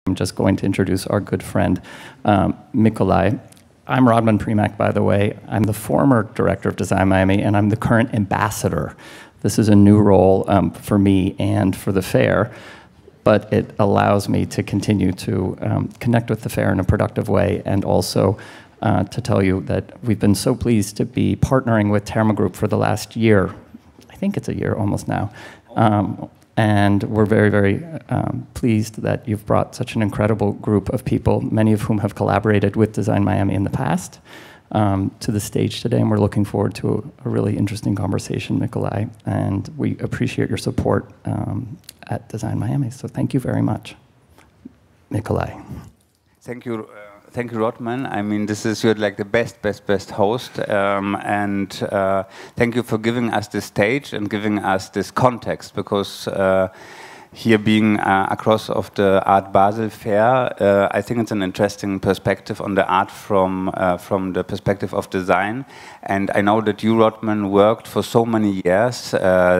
I'm just going to introduce our good friend, Mikolai. I'm Rodman Premack, by the way. I'm the former director of Design Miami, and I'm the current ambassador. This is a new role for me and for the fair, but it allows me to continue to connect with the fair in a productive way, and also to tell you that we've been so pleased to be partnering with Terma Group for the last year. I think it's a year almost now. And we're very, very pleased that you've brought such an incredible group of people, many of whom have collaborated with Design Miami in the past, to the stage today. And we're looking forward to a really interesting conversation, Mikolai. And we appreciate your support at Design Miami. So thank you very much, Mikolai. Thank you. Thank you, Rodman. I mean, you're like the best host, and thank you for giving us this stage and giving us this context, because here being across of the Art Basel Fair, I think it's an interesting perspective on the art from the perspective of design. And I know that you, Rodman, worked for so many years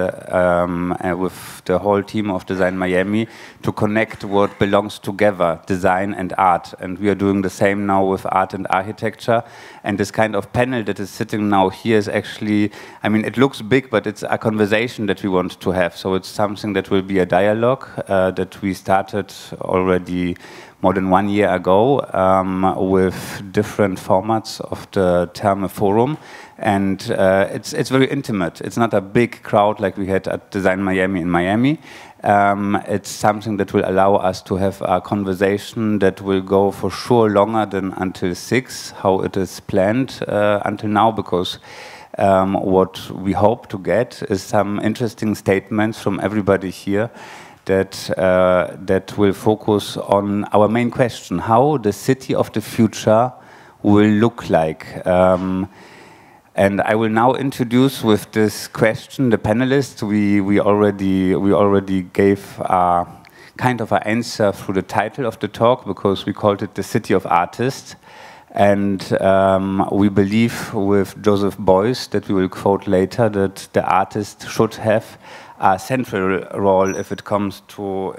with the whole team of Design Miami to connect what belongs together, design and art. And we are doing the same now with art and architecture. And this kind of panel that is sitting now here is actually, I mean, it looks big, but it's a conversation that we want to have. So it's something that will be a dialogue that we started already more than 1 year ago with different formats of the Terma Forum. And it's very intimate. It's not a big crowd like we had at Design Miami in Miami. It's something that will allow us to have a conversation that will go for sure longer than until 6, how it is planned until now, because what we hope to get is some interesting statements from everybody here that will focus on our main question: how the city of the future will look like. And I will now introduce with this question the panelists. We already gave a kind of an answer through the title of the talk, because we called it the City of Artists. And we believe with Joseph Beuys, that we will quote later, that the artist should have a central role if it comes to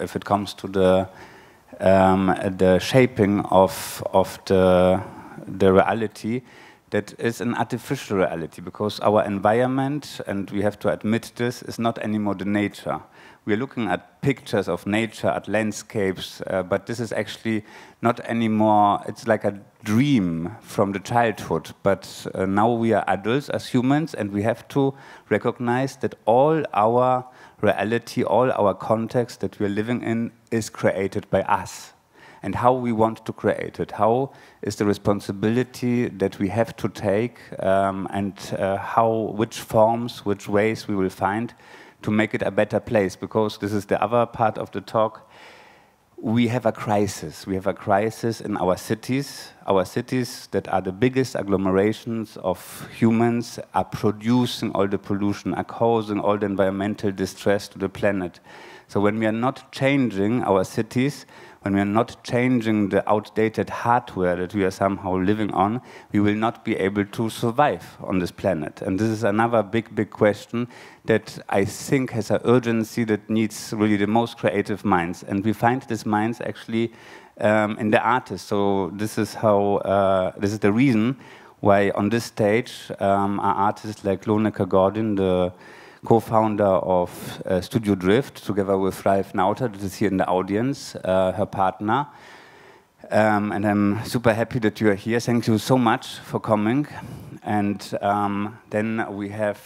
the shaping of the reality that is an artificial reality, because our environment, and we have to admit this, is not anymore the nature. We are looking at pictures of nature, at landscapes, but this is actually not anymore. It's like a dream from the childhood, but now we are adults as humans, and we have to recognize that all our reality, all our context that we are living in is created by us. And how we want to create it, how is the responsibility that we have to take, and which forms, which ways we will find to make it a better place. Because this is the other part of the talk. We have a crisis. We have a crisis in our cities. Our cities that are the biggest agglomerations of humans are producing all the pollution, are causing all the environmental distress to the planet. So when we are not changing our cities, when we are not changing the outdated hardware that we are somehow living on, we will not be able to survive on this planet. And this is another big question that I think has an urgency that needs really the most creative minds. And we find these minds actually in the artists. So this is the reason why on this stage are artists like Lonneke Gordon, the co-founder of Studio Drift, together with Ralph Nauter, that is here in the audience, her partner. And I'm super happy that you are here. Thank you so much for coming. And then we have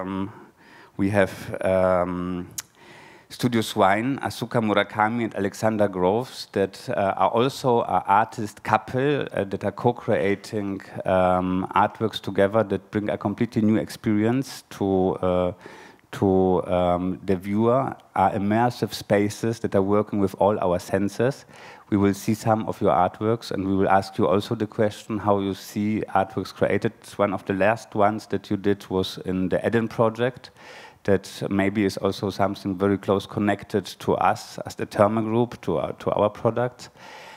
Studio Swine, Asuka Murakami and Alexander Groves, that are also an artist couple that are co-creating artworks together that bring a completely new experience to the viewer, are immersive spaces that are working with all our senses. We will see some of your artworks, and we will ask you also the question how you see artworks created. One of the last ones that you did was in the Eden project, that maybe is also something very close connected to us as the Terma Group, to our products.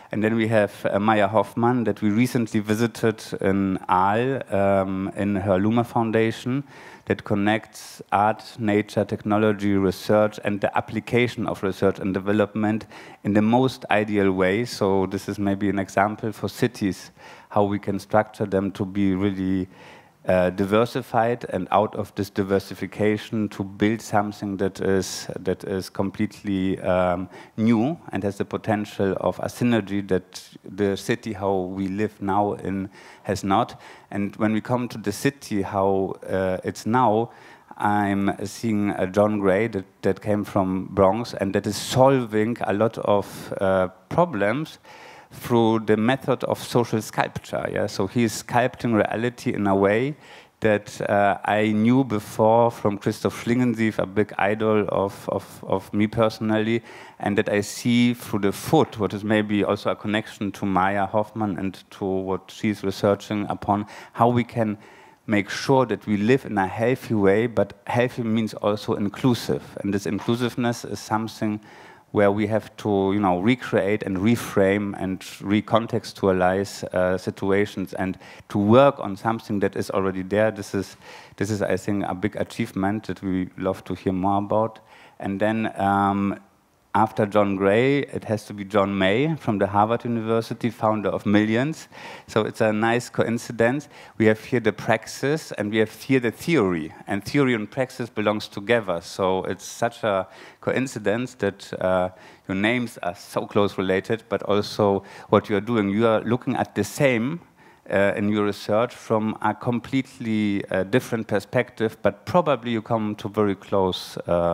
And then we have Maja Hoffmann that we recently visited in Aal in her Luma Foundation that connects art, nature, technology, research, and the application of research and development in the most ideal way. So this is maybe an example for cities, how we can structure them to be really diversified, and out of this diversification to build something that is completely new and has the potential of a synergy that the city how we live now in has not. And when we come to the city how it's now, I'm seeing John Gray that came from Bronx and that is solving a lot of problems through the method of social sculpture. Yeah? So he's sculpting reality in a way that I knew before from Christoph Schlingensief, a big idol of me personally, and that I see through the foot, what is maybe also a connection to Maja Hoffmann and to what she's researching upon, how we can make sure that we live in a healthy way, but healthy means also inclusive. And this inclusiveness is something where we have to, recreate and reframe and recontextualize situations and to work on something that is already there. This is, I think, a big achievement that we love to hear more about. And then after John Gray, it has to be John May from the Harvard University, founder of Millions. So it's a nice coincidence. We have here the praxis and we have here the theory. And theory and praxis belongs together. So it's such a coincidence that your names are so close related, but also what you are doing. You are looking at the same in your research from a completely different perspective, but probably you come to very close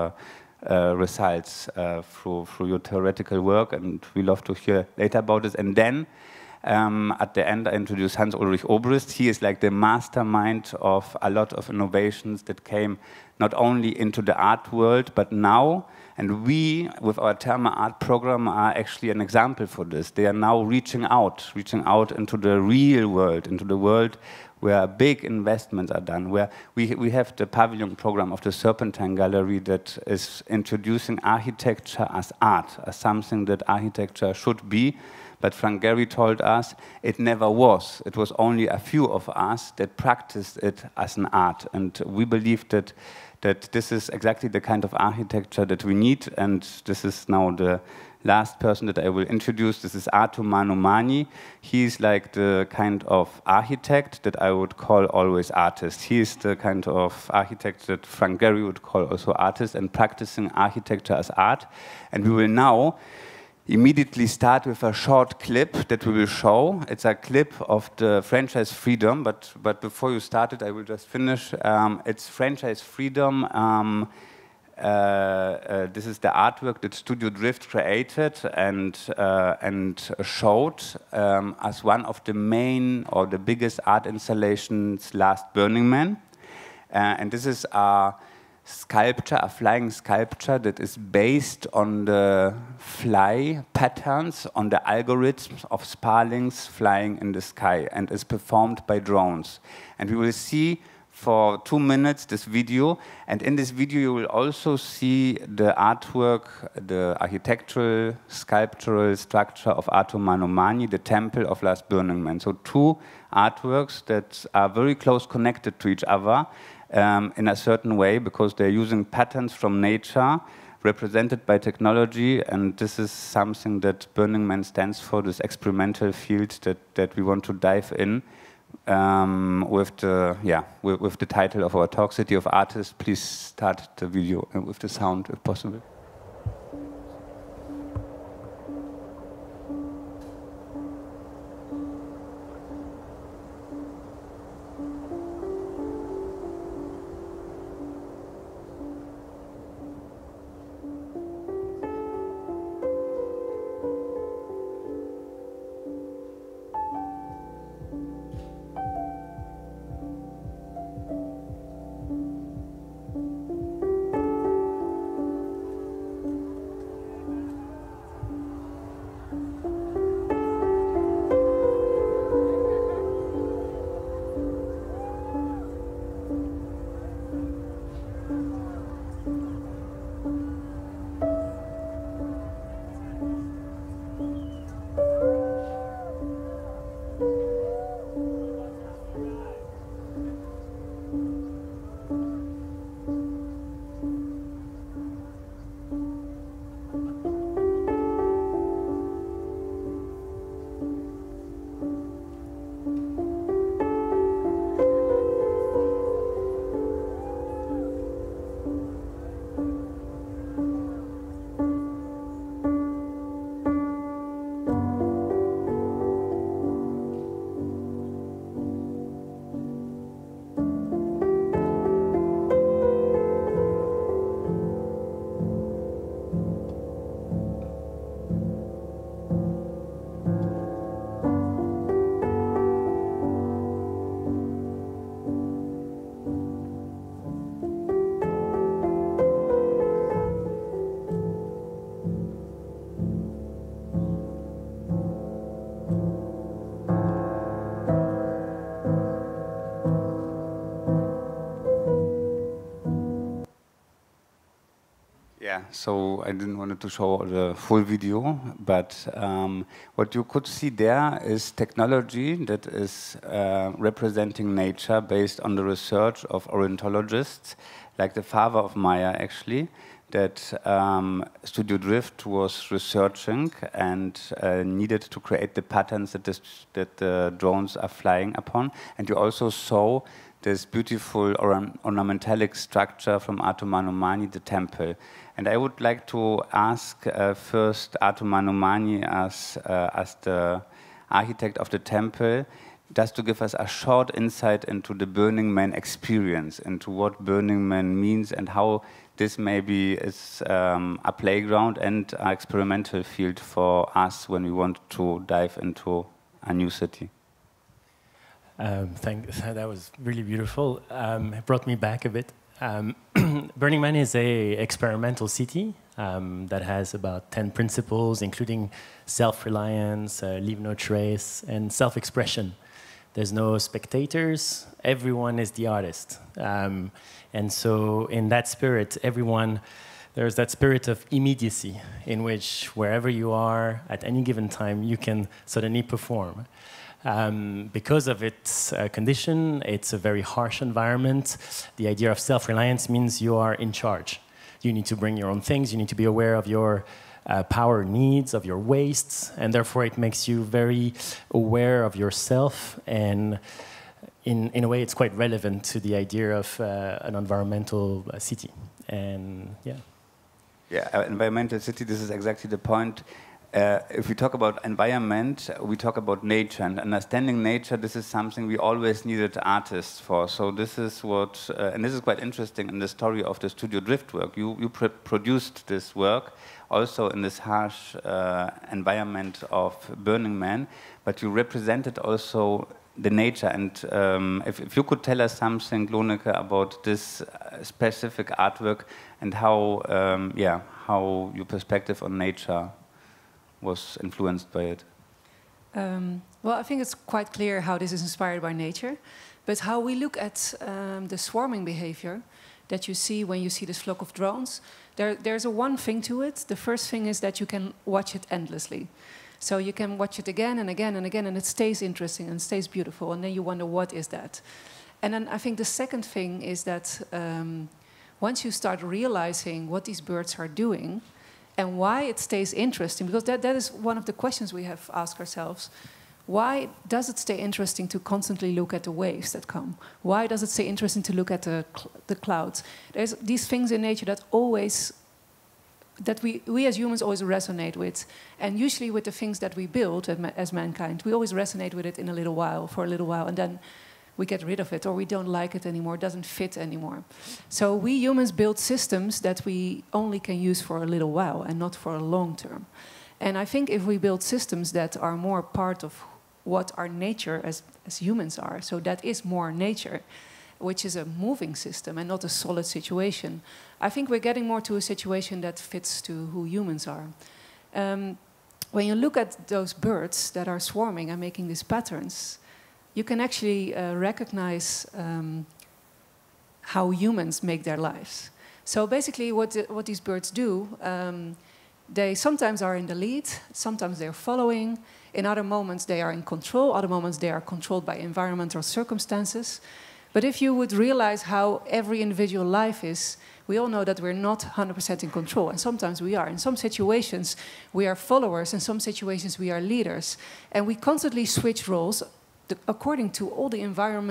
results through your theoretical work, and we love to hear later about this. And then at the end, I introduce Ulrich Obrist. He is like the mastermind of a lot of innovations that came not only into the art world, but now, and we, with our Therma Art program, are actually an example for this. They are now reaching out into the real world, into the world where big investments are done, where we have the pavilion program of the Serpentine Gallery that is introducing architecture as art, as something that architecture should be. But Frank Gehry told us it never was. It was only a few of us that practiced it as an art. And we believe that this is exactly the kind of architecture that we need. And this is now the last person that I will introduce. This is Mamou-Mani. He's like the kind of architect that I would call always artist. He is the kind of architect that Frank Gehry would call also artist, and practicing architecture as art. And we will now immediately start with a short clip that we will show. It's a clip of the franchise freedom, but before you start it, I will just finish. It's franchise freedom. This is the artwork that Studio Drift created and showed as one of the main or the biggest art installations last Burning Man. And this is a sculpture, a flying sculpture that is based on the fly patterns, on the algorithms of starlings flying in the sky, and is performed by drones. And we will see for 2 minutes this video, and in this video you will also see the artwork, the architectural, sculptural structure of Mamou-Mani, the temple of Last Burning Man. So 2 artworks that are very close connected to each other in a certain way, because they're using patterns from nature represented by technology, and this is something that Burning Man stands for, this experimental field that we want to dive in. With the title of our talk, City of Artists. Please start the video with the sound, if possible. so I didn't want to show the full video, but what you could see there is technology that is representing nature based on the research of ornithologists, like the father of Maja actually, that Studio Drift was researching and needed to create the patterns that the drones are flying upon. And you also saw this beautiful ornamentalic structure from Mamou-Mani, the temple. And I would like to ask first Mamou-Mani as the architect of the temple, just to give us a short insight into the Burning Man experience, into what Burning Man means and how this maybe is a playground and an experimental field for us when we want to dive into a new city. That was really beautiful. It brought me back a bit. Burning Man is a experimental city that has about 10 principles, including self-reliance, leave no trace, and self-expression. There's no spectators. Everyone is the artist. And so in that spirit, there's that spirit of immediacy in which wherever you are at any given time, you can suddenly perform. Because of its condition, it's a very harsh environment. The idea of self-reliance means you are in charge. You need to bring your own things. You need to be aware of your power needs, of your wastes, and therefore it makes you very aware of yourself. And in a way, it's quite relevant to the idea of an environmental city. And environmental city, this is exactly the point. If we talk about environment, we talk about nature, and understanding nature, this is something we always needed artists for. So this is what, and this is quite interesting in the story of the Studio Drift work. You produced this work also in this harsh environment of Burning Man, but you represented also the nature. And if you could tell us something, Gloneke, about this specific artwork and how your perspective on nature was influenced by it. Well, I think it's quite clear how this is inspired by nature, but how we look at the swarming behavior that you see when you see this flock of drones, there's one thing to it. The first thing is that you can watch it endlessly. So you can watch it again and again and again, and it stays interesting and stays beautiful, and then you wonder, what is that? And then I think the second thing is that once you start realizing what these birds are doing, and why it stays interesting, because that is one of the questions we have asked ourselves. Why does it stay interesting to constantly look at the waves that come? Why does it stay interesting to look at the clouds? There's these things in nature that we as humans always resonate with. And usually with the things that we build as mankind, we always resonate with it for a little while, and then we get rid of it, or we don't like it anymore, it doesn't fit anymore. So we humans build systems that we only can use for a little while and not for a long term. And I think if we build systems that are more part of what our nature as humans are, so that is more nature, which is a moving system and not a solid situation, I think we're getting more to a situation that fits to who humans are. When you look at those birds that are swarming and making these patterns, you can actually recognize how humans make their lives. So basically what these birds do, they sometimes are in the lead, sometimes they're following, in other moments they are in control, other moments they are controlled by environmental circumstances. But if you would realize how every individual life is, we all know that we're not 100% in control, and sometimes we are. In some situations we are followers, in some situations we are leaders, and we constantly switch roles according to all the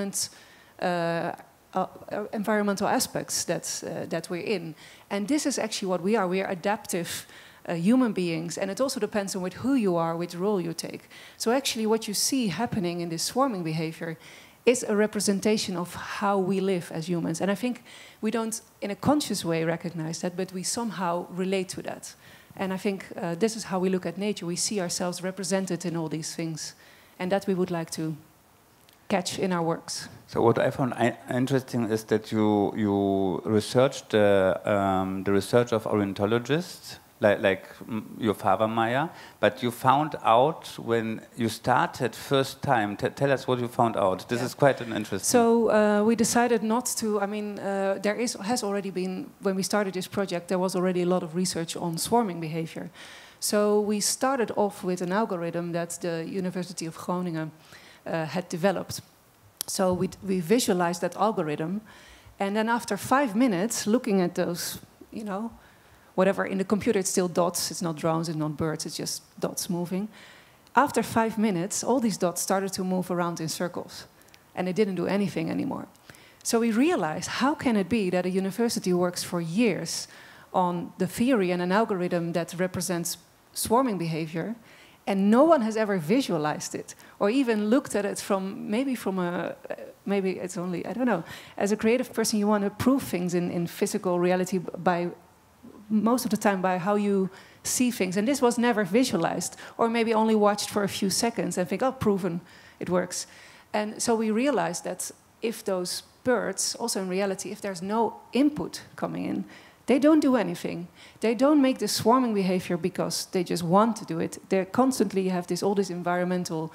environmental aspects that we're in. And this is actually what we are. We are adaptive human beings, and it also depends on with who you are, which role you take. So actually what you see happening in this swarming behavior is a representation of how we live as humans. And I think we don't, in a conscious way, recognize that, but we somehow relate to that. And I think this is how we look at nature. We see ourselves represented in all these things, and that we would like to catch in our works. So what I found interesting is that you researched the research of ornithologists, like your father, Maja, but you found out when you started first time. Tell us what you found out. This is quite an interesting. So we decided not to. I mean, has already been, when we started this project, there was already a lot of research on swarming behavior. So we started off with an algorithm that the University of Groningen had developed. So we visualized that algorithm, and then after 5 minutes, looking at those, you know, whatever, in the computer it's still dots, it's not drones, it's not birds, it's just dots moving. After 5 minutes, all these dots started to move around in circles, and they didn't do anything anymore. So we realized, how can it be that a university works for years on the theory and an algorithm that represents swarming behavior, and no one has ever visualized it, or even looked at it from, maybe it's only, I don't know, as a creative person you want to prove things in physical reality by, most of the time, by how you see things, and this was never visualized, or maybe only watched for a few seconds and think, oh, proven, it works. And so we realized that if those birds, also in reality, if there's no input coming in, they don't do anything. They don't make this swarming behavior because they just want to do it. They constantly have all these environmental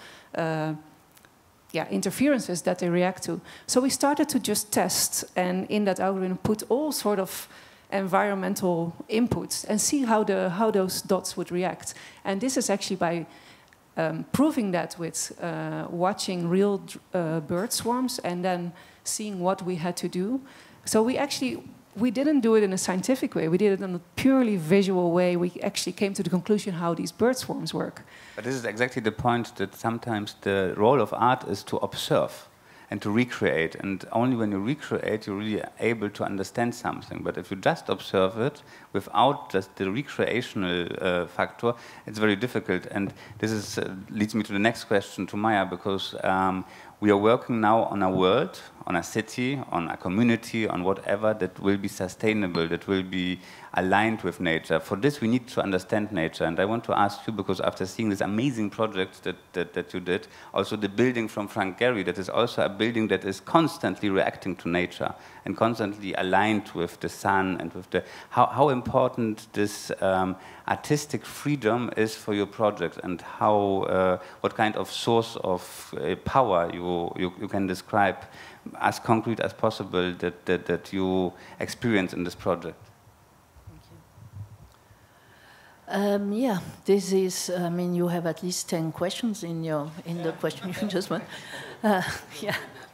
interferences that they react to. So we started to just test, and in that algorithm put all sort of environmental inputs and see how those dots would react. And this is actually by proving that with watching real bird swarms and then seeing what we had to do. So we didn't do it in a scientific way. We did it in a purely visual way. We actually came to the conclusion how these bird swarms work. But this is exactly the point, that sometimes the role of art is to observe and to recreate. And only when you recreate, you're really able to understand something. But if you just observe it without just the recreational factor, it's very difficult. And this is, leads me to the next question to Maja, because we are working now on a world, on a city, on a community, on whatever that will be sustainable, that will be aligned with nature. For this, we need to understand nature. And I want to ask you, because after seeing this amazing project that you did, also the building from Frank Gehry, that is also a building that is constantly reacting to nature and constantly aligned with the sun and with the... How important this artistic freedom is for your project, and how what kind of source of power you can describe as concrete as possible that you experience in this project. Yeah, this is, I mean, you have at least 10 questions in the question you just went. Yeah.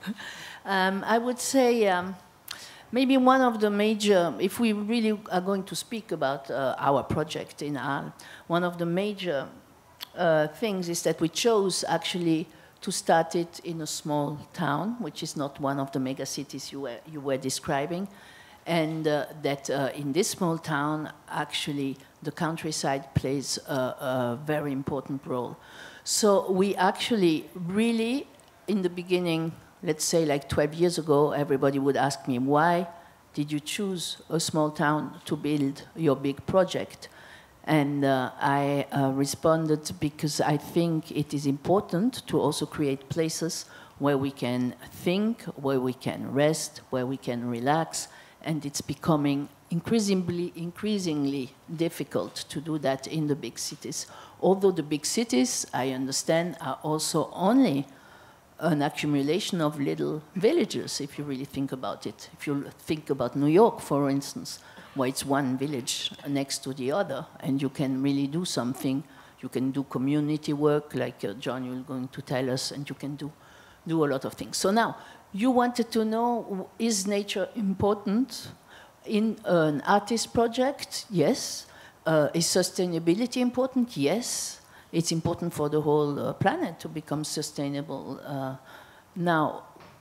I would say maybe one of the major, if we really are going to speak about our project in AL, one of the major things is that we chose actually to start it in a small town, which is not one of the mega cities you were describing, and that in this small town, actually, the countryside plays a very important role. So we actually really, in the beginning, let's say like 12 years ago, everybody would ask me, why did you choose a small town to build your big project? And I responded, because I think it is important to also create places where we can think, where we can rest, where we can relax, and it's becoming increasingly difficult to do that in the big cities. Although the big cities, I understand, are also only an accumulation of little villages, if you really think about it. If you think about New York, for instance, where it's one village next to the other, and you can really do something. You can do community work, like John, you're going to tell us, and you can do a lot of things. So now, you wanted to know, is nature important in an artist project? Yes. Is sustainability important? Yes. It's important for the whole planet to become sustainable. Now,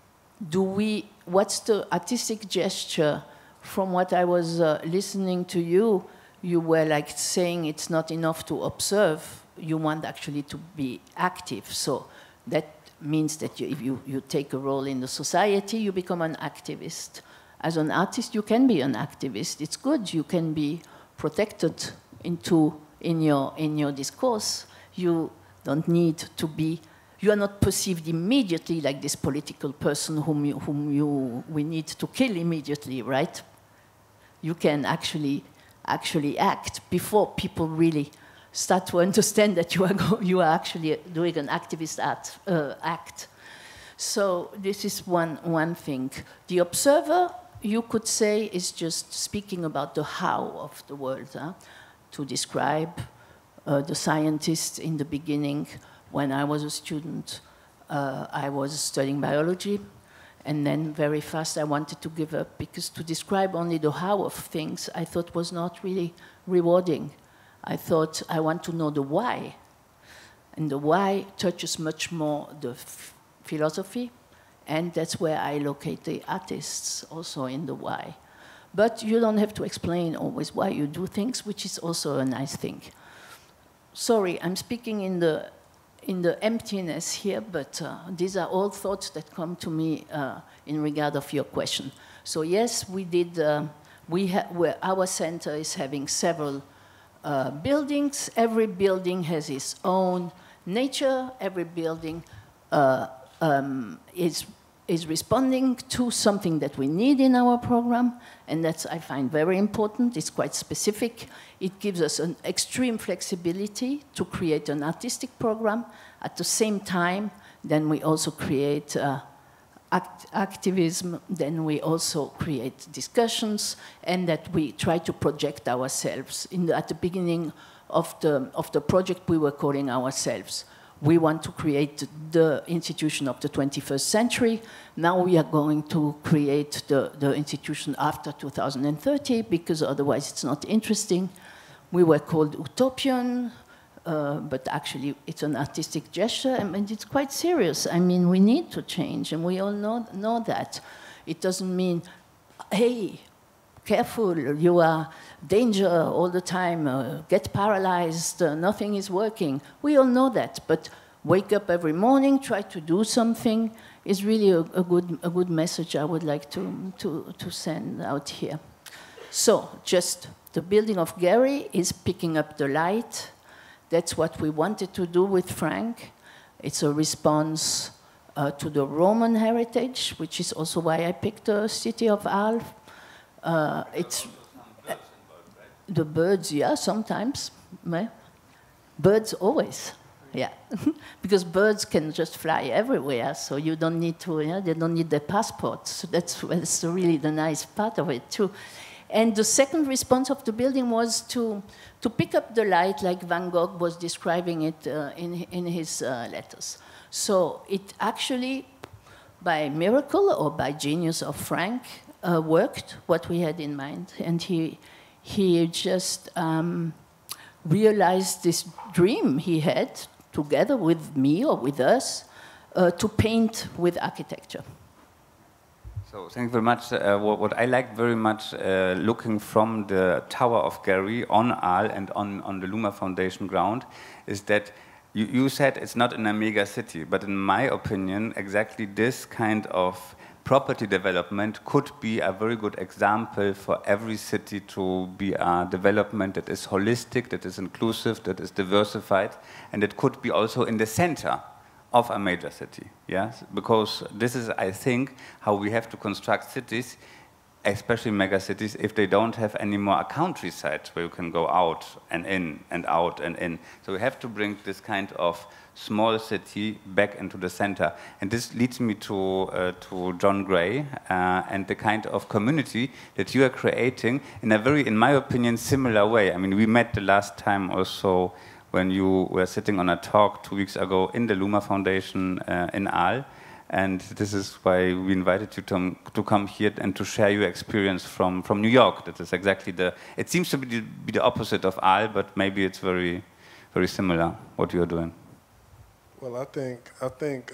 what's the artistic gesture? From what I was listening to you, you were like saying it's not enough to observe. You want actually to be active. So that means that if you take a role in the society, you become an activist. As an artist, you can be an activist. It's good. You can be protected in your discourse. You don't need to be. You are not perceived immediately like this political person whom we need to kill immediately, right? You can actually actually act before people really start to understand that you are actually doing an activist act. So this is one thing. The observer, you could say, is just speaking about the how of the world, to describe the scientists in the beginning. When I was a student, I was studying biology, and then very fast I wanted to give up, because to describe only the how of things I thought was not really rewarding. I thought I want to know the why, and the why touches much more the philosophy, and that's where I locate the artists also in the why. But you don't have to explain always why you do things, which is also a nice thing. Sorry, I'm speaking in the emptiness here, but these are all thoughts that come to me in regard of your question. So yes, we did. Our center is having several buildings. Every building has its own nature. Every building is responding to something that we need in our program, and that's, I find, very important. It's quite specific. It gives us an extreme flexibility to create an artistic program. At the same time, then we also create activism, then we also create discussions, and that we try to project ourselves. At the beginning of the project, we were calling ourselves, we want to create the institution of the 21st century. Now we are going to create the institution after 2030, because otherwise it's not interesting. We were called Utopian, but actually it's an artistic gesture, and it's quite serious. I mean, we need to change, and we all know that. It doesn't mean, hey, careful, you are danger all the time, get paralyzed, nothing is working. We all know that, but wake up every morning, try to do something is really a good message I would like to send out here. So just the building of Gary is picking up the light. That's what we wanted to do with Frank. It's a response to the Roman heritage, which is also why I picked the city of Arles. It's the birds, yeah, sometimes. Birds always, yeah, because birds can just fly everywhere, so you don't need to. They don't need their passports. So that's really the nice part of it too. And the second response of the building was to pick up the light, like Van Gogh was describing it in his letters. So it actually, by miracle or by genius of Frank, worked what we had in mind, and he just realized this dream he had together with me or with us to paint with architecture. So thank you very much. What I like very much looking from the Tower of Gary on Arles and on the Luma Foundation ground is that you said it's not in a mega city, but in my opinion, exactly this kind of property development could be a very good example for every city to be a development that is holistic, that is inclusive, that is diversified, and it could be also in the center of a major city, yes? Because this is, I think, how we have to construct cities, especially mega cities, if they don't have any more a countryside where you can go out and in and out and in. So we have to bring this kind of small city back into the center. And this leads me to John Gray and the kind of community that you are creating in a very, in my opinion, similar way. I mean, we met the last time also when you were sitting on a talk 2 weeks ago in the Luma Foundation in Arles. And this is why we invited you to come here and to share your experience from New York. That is exactly it seems to be the opposite of Arles, but maybe it's very, very similar what you are doing. Well, I think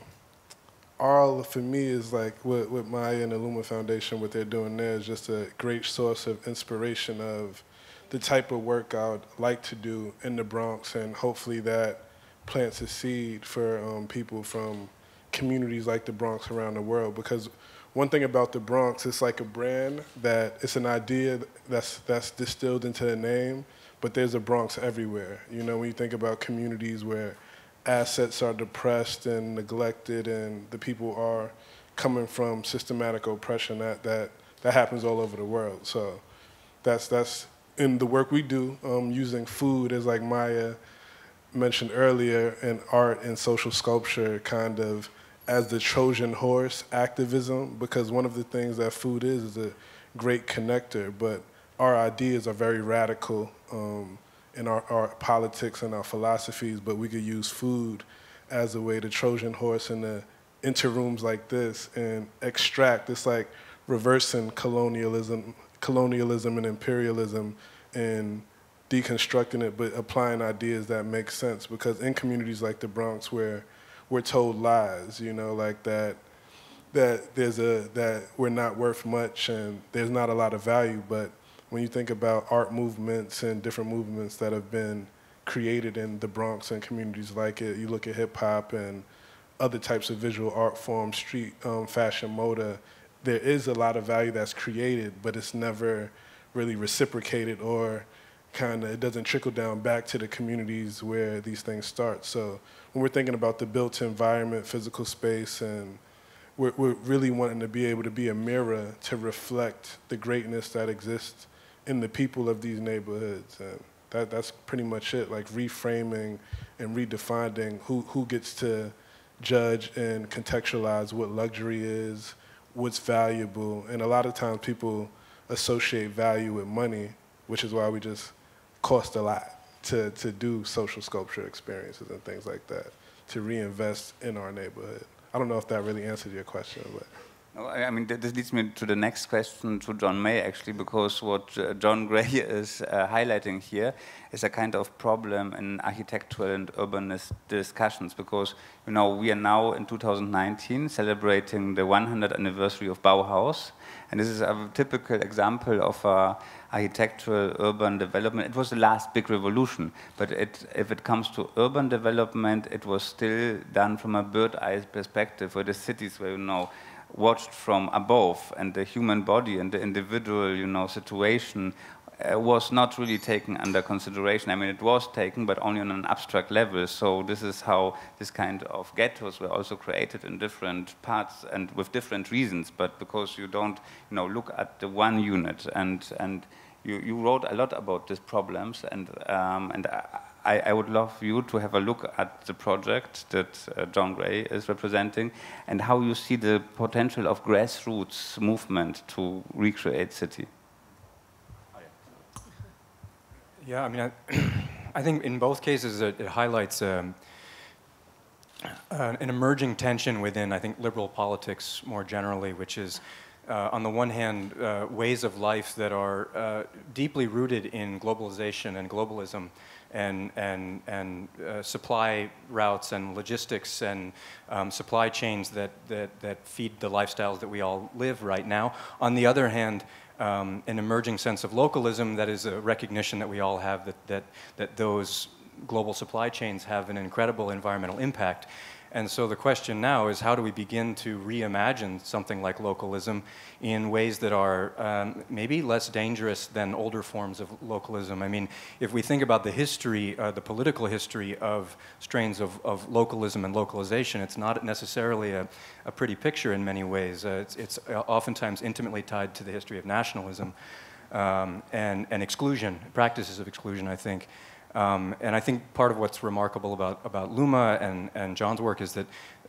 Arles for me is like with Maja and the Luma Foundation, what they're doing there is just a great source of inspiration of the type of work I would like to do in the Bronx, and hopefully that plants a seed for people from communities like the Bronx around the world. Because one thing about the Bronx, it's like a brand that it's an idea that's distilled into the name, but there's a Bronx everywhere. You know, when you think about communities where assets are depressed and neglected and the people are coming from systematic oppression, that happens all over the world. So that's in the work we do, using food as like Maja mentioned earlier, and art and social sculpture kind of as the Trojan horse activism, because one of the things that food is a great connector, but our ideas are very radical in our politics and our philosophies, but we could use food as a way to Trojan horse in the interrooms like this and extract. It's like reversing colonialism and imperialism and deconstructing it, but applying ideas that make sense. Because in communities like the Bronx, where we're told lies, you know, like that we're not worth much and there's not a lot of value. But when you think about art movements and different movements that have been created in the Bronx and communities like it, you look at hip hop and other types of visual art forms, street fashion, moda, there is a lot of value that's created, but it's never really reciprocated, or kind of, it doesn't trickle down back to the communities where these things start. So when we're thinking about the built environment, physical space, and we're really wanting to be able to be a mirror to reflect the greatness that exists in the people of these neighborhoods. And that's pretty much it, like reframing and redefining who gets to judge and contextualize what luxury is, what's valuable. And a lot of times people associate value with money, which is why we just cost a lot to do social sculpture experiences and things like that, to reinvest in our neighborhood. I don't know if that really answered your question, but. I mean, this leads me to the next question to John May, actually, because what John Gray is highlighting here is a kind of problem in architectural and urbanist discussions, because, you know, we are now in 2019 celebrating the 100th anniversary of Bauhaus, and this is a typical example of a architectural urban development. It was the last big revolution, but if it comes to urban development, it was still done from a bird-eye perspective, where the cities were, you know, watched from above, and the human body and the individual, you know, situation was not really taken under consideration. I mean, it was taken, but only on an abstract level. So this is how this kind of ghettos were also created in different parts and with different reasons. But because you don't, you know, look at the one unit, and you wrote a lot about these problems, and I would love you to have a look at the project that John Gray is representing, and how you see the potential of grassroots movement to recreate city. Yeah, I mean, I think in both cases it highlights an emerging tension within, I think, liberal politics more generally, which is, on the one hand, ways of life that are deeply rooted in globalization and globalism, and supply routes and logistics and supply chains that feed the lifestyles that we all live right now. On the other hand, an emerging sense of localism that is a recognition that we all have that those global supply chains have an incredible environmental impact. And so the question now is, how do we begin to reimagine something like localism in ways that are maybe less dangerous than older forms of localism? I mean, if we think about the history, the political history of strains of localism and localization, it's not necessarily a pretty picture in many ways. It's oftentimes intimately tied to the history of nationalism and exclusion, practices of exclusion, I think. And I think part of what's remarkable about Luma and John's work is that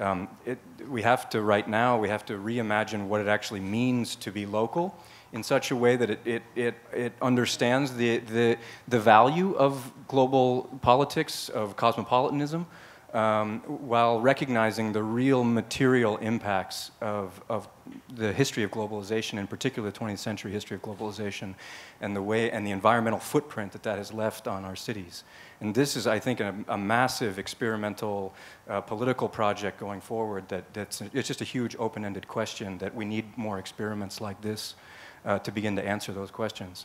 we have to reimagine what it actually means to be local in such a way that it understands the value of global politics, of cosmopolitanism, while recognizing the real material impacts of the history of globalization, in particular the 20th century history of globalization, and the environmental footprint that has left on our cities. And this is, I think, a massive experimental political project going forward. It's just a huge open-ended question that we need more experiments like this to begin to answer those questions.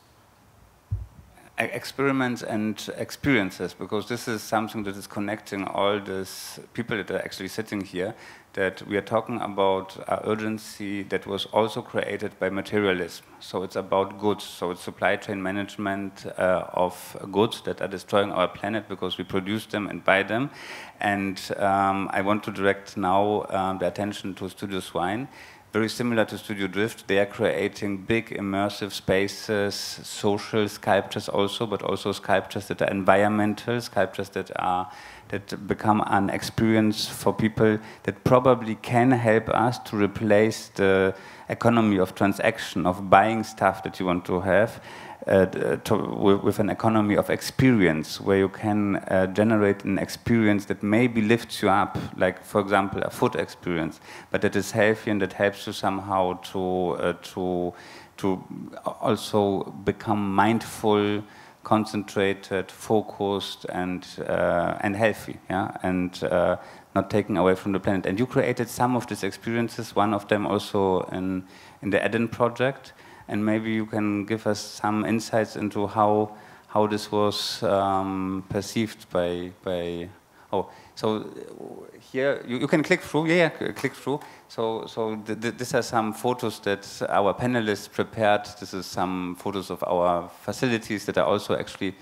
Experiments and experiences, because this is something that is connecting all these people that are actually sitting here, that we are talking about an urgency that was also created by materialism. So it's about goods, so it's supply chain management of goods that are destroying our planet because we produce them and buy them. And I want to direct now the attention to Studio Swine, very similar to Studio Drift. They are creating big immersive spaces, social sculptures also, but also sculptures that are environmental, sculptures that become an experience for people that probably can help us to replace the economy of transaction, of buying stuff that you want to have, with an economy of experience, where you can generate an experience that maybe lifts you up, like, for example, a food experience, but that is healthy and that helps you somehow to also become mindful, concentrated, focused, and healthy, yeah, and not taken away from the planet. And you created some of these experiences, one of them also in the Eden project. And maybe you can give us some insights into how this was perceived by. Oh, so here you can click through. Yeah, click through. So these are some photos that our panelists prepared. This is some photos of our facilities that are also actually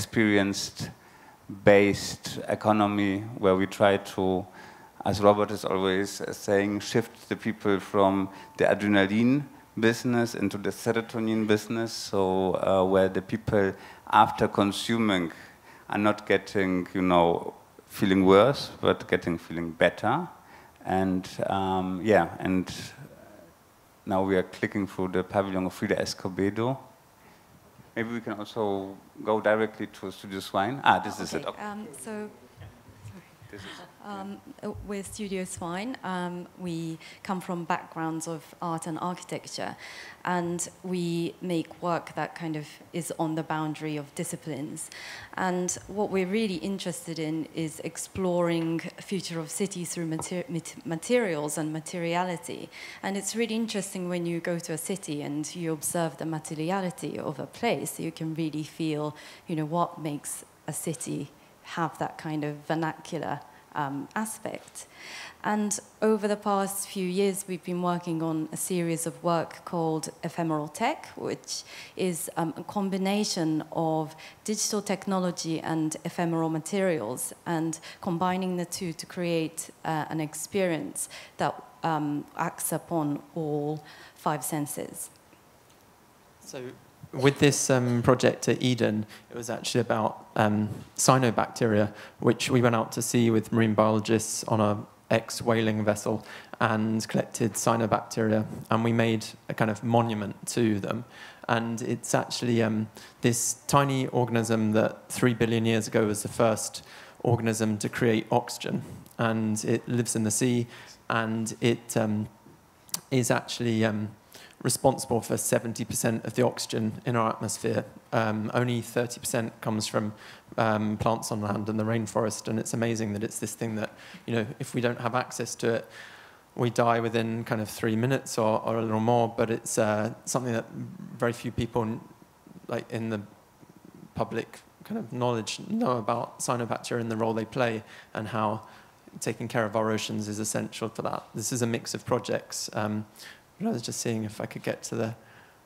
experienced-based economy, where we try to, as Robert is always saying, shift the people from the adrenaline business into the serotonin business, so where the people after consuming are not getting, feeling worse, but feeling better. And yeah, and now we are clicking through the pavilion of Frida Escobedo. Maybe we can also go directly to Studio Swine. This is it. Okay. This is with Studio Swine, we come from backgrounds of art and architecture, and we make work that kind of is on the boundary of disciplines. And what we're really interested in is exploring future of cities through materials and materiality. And it's really interesting when you go to a city and you observe the materiality of a place, you can really feel, what makes a city have that kind of vernacular aspect. And over the past few years, we've been working on a series of work called Ephemeral Tech, which is a combination of digital technology and ephemeral materials, and combining the two to create an experience that acts upon all 5 senses. So, with this project at Eden, it was actually about cyanobacteria, which we went out to sea with marine biologists on a ex-whaling vessel and collected cyanobacteria, and we made a kind of monument to them. And it's actually this tiny organism that 3 billion years ago was the first organism to create oxygen, and it lives in the sea, and it is actually responsible for 70% of the oxygen in our atmosphere. Only 30% comes from plants on land and the rainforest, and it's amazing that it's this thing that, if we don't have access to it, we die within kind of 3 minutes or a little more, but it's something that very few people in the public kind of knowledge know about cyanobacteria and the role they play, and how taking care of our oceans is essential for that. This is a mix of projects. But I was just seeing if I could get to the...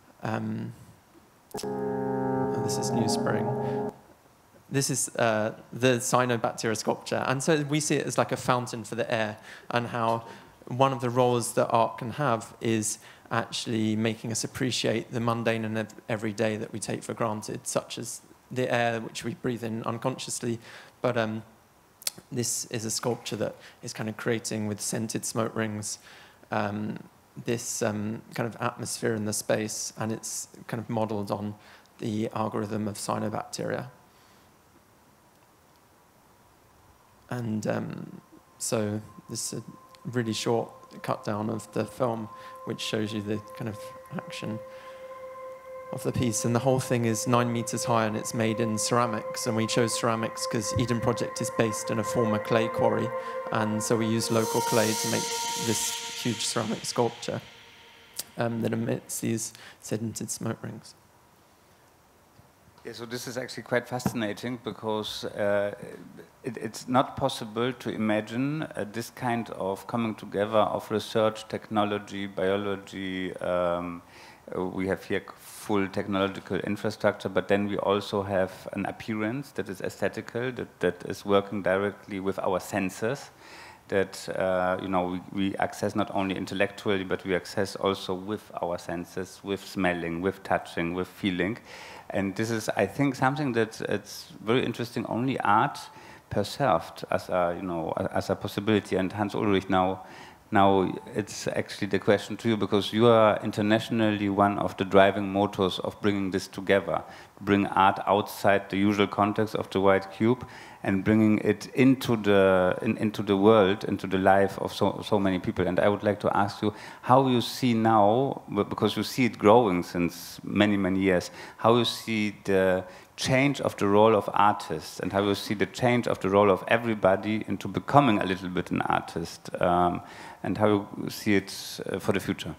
this is New Spring. This is the cyanobacteria sculpture. And so we see it as like a fountain for the air, and how one of the roles that art can have is actually making us appreciate the mundane and everyday that we take for granted, such as the air which we breathe in unconsciously. But this is a sculpture that is kind of creating, with scented smoke rings, this kind of atmosphere in the space, and it's kind of modeled on the algorithm of cyanobacteria. And so this is a really short cut down of the film, which shows you the kind of action of the piece. And the whole thing is 9 meters high, and it's made in ceramics. And we chose ceramics because Eden Project is based in a former clay quarry, and so we use local clay to make this huge ceramic sculpture that emits these sedented smoke rings. Yeah, so this is actually quite fascinating, because it's not possible to imagine this kind of coming together of research, technology, biology. We have here full technological infrastructure, but then we also have an appearance that is aesthetical, that is working directly with our senses, that you know, we access not only intellectually, but we access also with our senses, with smelling, with touching, with feeling. And this is, I think, something that it's very interesting. Only art perceived as a, you know, as a possibility. And Hans Ulrich, now it's actually the question to you, because you are internationally one of the driving motors of bringing this together, bring art outside the usual context of the white cube and bringing it into the world, into the life of so many people. And I would like to ask you how you see now, because you see it growing since many years, how you see the change of the role of artists and how you see the change of the role of everybody into becoming a little bit an artist, and how you see it for the future.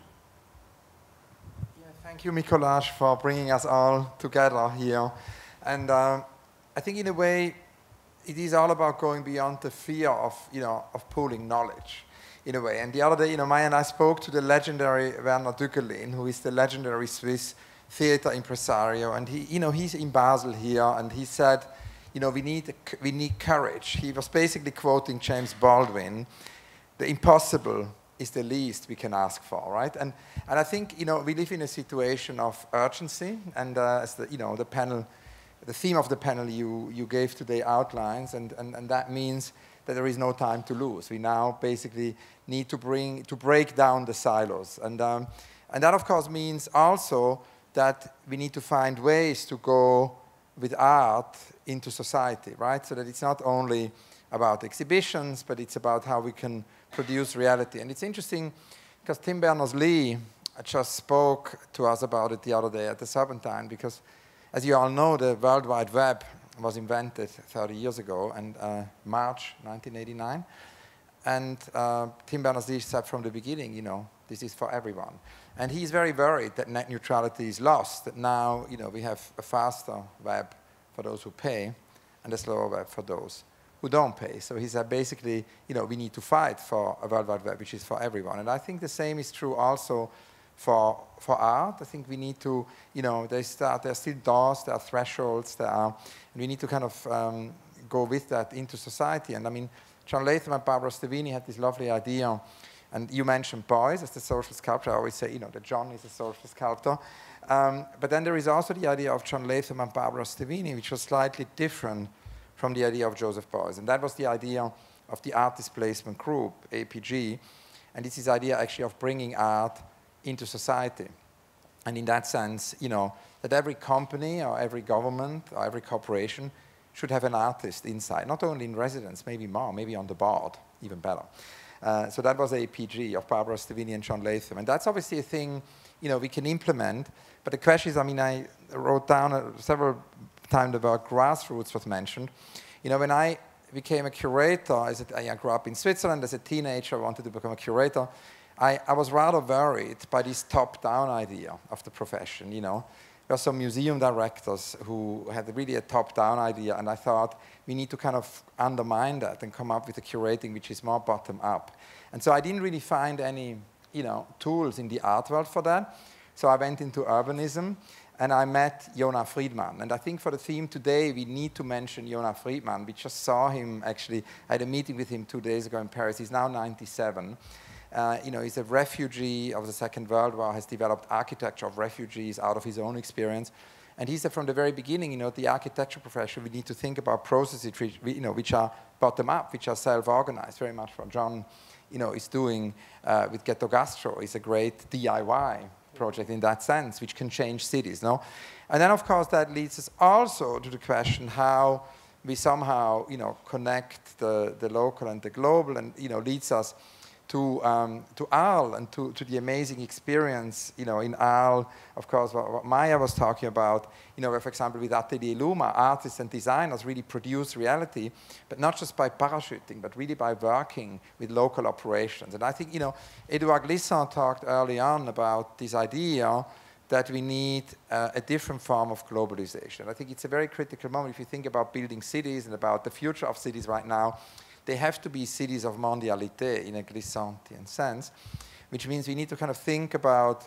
Yeah, thank you, Mikolas, for bringing us all together here. And I think in a way, it is all about going beyond the fear of, you know, of pooling knowledge, in a way. And the other day, you know, Maja and I spoke to the legendary Werner Düggelin, who is the legendary Swiss theater impresario, and he, you know, he's in Basel here, and he said, you know, we need courage. He was basically quoting James Baldwin: "The impossible is the least we can ask for," right? And I think, you know, we live in a situation of urgency, and as the, you know, the panel, the theme of the panel you gave today outlines, and that means that there is no time to lose. We now basically need to break down the silos, and that of course means also that we need to find ways to go with art into society, right? So that it's not only about exhibitions, but it's about how we can produce reality. And it's interesting because Tim Berners-Lee just spoke to us about it the other day at the Serpentine, because as you all know, the World Wide Web was invented 30 years ago, and March 1989. And Tim Berners-Lee said from the beginning, you know, this is for everyone. And he's very worried that net neutrality is lost, that now, you know, we have a faster web for those who pay and a slower web for those who don't pay. So he said basically, you know, we need to fight for a World Wide Web which is for everyone. And I think the same is true also for art. I think we need to, you know, there are still doors, there are thresholds, and we need to kind of go with that into society. And I mean, John Latham and Barbara Stevini had this lovely idea. And you mentioned Beuys as the social sculptor. I always say, you know, that John is a social sculptor. But then there is also the idea of John Latham and Barbara Stevini, which was slightly different from the idea of Joseph Beuys. And that was the idea of the Art Displacement Group, APG. And it's this idea actually of bringing art into society. And in that sense, you know, that every company or every government or every corporation should have an artist inside, not only in residence, maybe more, maybe on the board, even better. So that was APG of Barbara Stevini and John Latham. And that's obviously a thing, you know, we can implement. But the question is, I mean, I wrote down several times the word grassroots was mentioned. You know, when I became a curator, I grew up in Switzerland. As a teenager, I wanted to become a curator. I was rather worried by this top-down idea of the profession, you know. There were some museum directors who had really a top-down idea, and I thought we need to kind of undermine that and come up with a curating which is more bottom-up. And so I didn't really find any, you know, tools in the art world for that. So I went into urbanism, and I met Jonas Friedman. And I think for the theme today, we need to mention Jonas Friedman. We just saw him, actually. I had a meeting with him 2 days ago in Paris. He's now 97. You know, he's a refugee of the Second World War, has developed architecture of refugees out of his own experience. And he said from the very beginning, you know, the architecture profession, we need to think about processes which are bottom-up, which are self-organized, very much what John, you know, is doing with Ghetto Gastro. It's a great DIY project in that sense, which can change cities, no? And then, of course, that leads us also to the question how we somehow, you know, connect the local and the global, and, you know, leads us to Arles and to the amazing experience, you know, in Arles, of course, what Maja was talking about, you know, where, for example, with Atelier Luma, artists and designers really produce reality, but not just by parachuting, but really by working with local operations. And I think, you know, Edouard Glissant talked early on about this idea that we need a different form of globalization. I think it's a very critical moment if you think about building cities and about the future of cities right now. They have to be cities of mondialité in a Glissantian sense, which means we need to kind of think about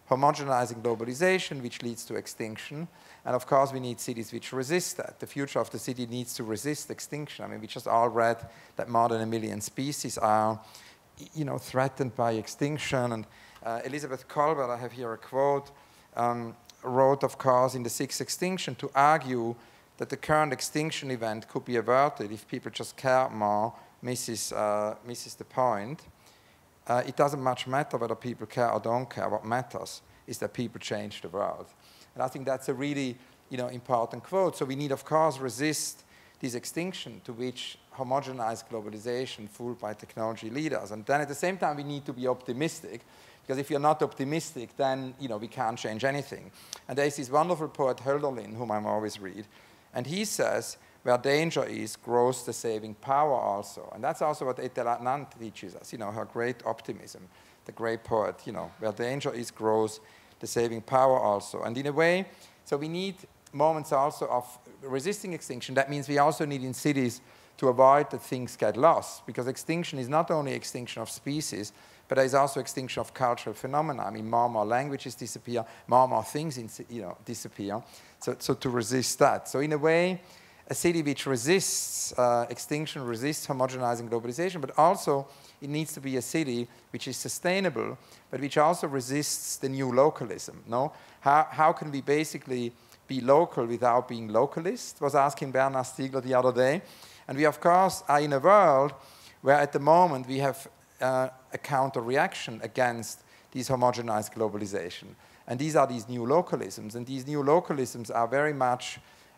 homogenizing globalization, which leads to extinction. And of course, we need cities which resist that. The future of the city needs to resist extinction. I mean, we just all read that more than 1 million species are, threatened by extinction. And Elizabeth Colbert, I have here a quote, wrote, of course, in The Sixth Extinction to argue that the current extinction event could be averted if people just care more, misses the point. It doesn't much matter whether people care or don't care. What matters is that people change the world. And I think that's a really important quote. So we need, of course, resist this extinction to which homogenized globalization fueled by technology leaders. And then at the same time, we need to be optimistic, because if you're not optimistic, then we can't change anything. And there's this wonderful poet, Hölderlin, whom I always read, and he says, where danger is, grows the saving power also. And that's also what Etel Adnan teaches us, her great optimism, the great poet, where danger is, grows the saving power also. And in a way, so we need moments also of resisting extinction. That means we also need in cities to avoid that things get lost, because extinction is not only extinction of species, but there is also extinction of cultural phenomena. I mean, more and more languages disappear, more and more things disappear. So to resist that. So in a way, a city which resists extinction, resists homogenizing globalization, but also it needs to be a city which is sustainable, but which also resists the new localism. No? How can we basically be local without being localist? Was asking Bernard Stiegler the other day. And we, of course, are in a world where at the moment we have a counter-reaction against this homogenized globalization. And these are these new localisms. And these new localisms are very much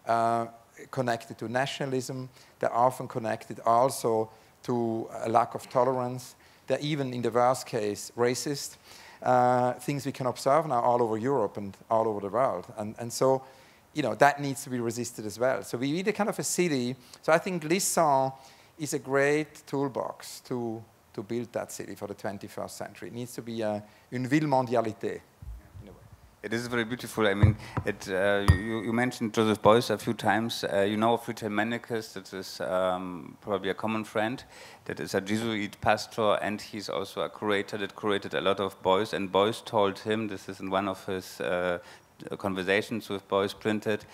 connected to nationalism. They're often connected also to a lack of tolerance. They're even, in the worst case, racist. Things we can observe now all over Europe and all over the world. And so, that needs to be resisted as well. So we need a kind of a city. So I think Lisson is a great toolbox to build that city for the 21st century. It needs to be une ville mondialité. It is very beautiful. I mean, you mentioned Joseph Beuys a few times. You know Friedhelm Mennekes, that is probably a common friend. That is a Jesuit pastor, and he's also a curator that curated a lot of Beuys. And Beuys told him, this is in one of his conversations with Beuys printed,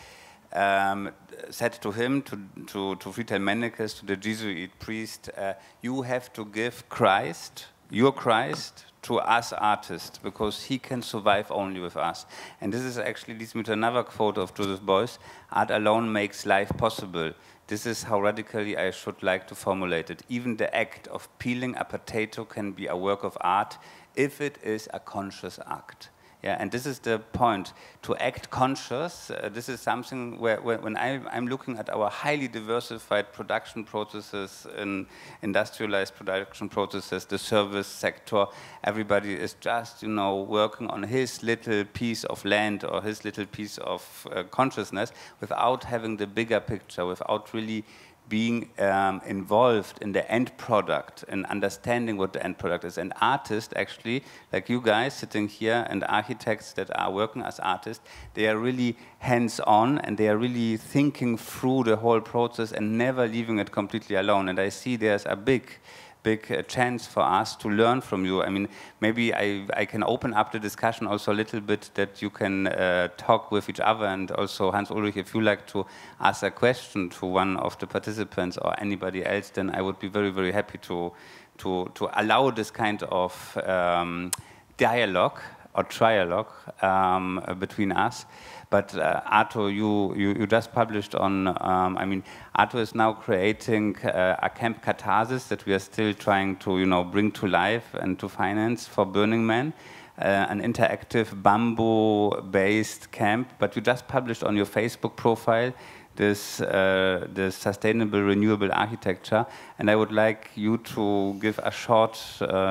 said to him, to Friedhelm Mennekes, to the Jesuit priest, you have to give Christ, your Christ, to us artists, because he can survive only with us. And this is actually leads me to another quote of Joseph Beuys: art alone makes life possible. This is how radically I should like to formulate it. Even the act of peeling a potato can be a work of art if it is a conscious act. Yeah, and this is the point, to act conscious. This is something where when I'm looking at our highly diversified production processes, in industrialized production processes, the service sector, everybody is just, working on his little piece of land or his little piece of consciousness without having the bigger picture, without really being involved in the end product and understanding what the end product is. And artists, actually, like you guys sitting here, and architects that are working as artists, they are really hands-on, and they are really thinking through the whole process and never leaving it completely alone. And I see there's a big chance for us to learn from you. I mean, maybe I can open up the discussion also a little bit, that you can talk with each other, and also Hans Ulrich, if you like to ask a question to one of the participants or anybody else, then I would be very, very happy to allow this kind of dialogue or trialogue between us. But Arto, you just published on, Arto is now creating a camp Catharsis that we are still trying to, bring to life and to finance for Burning Man, an interactive bamboo-based camp. But you just published on your Facebook profile this sustainable renewable architecture, and I would like you to give a short,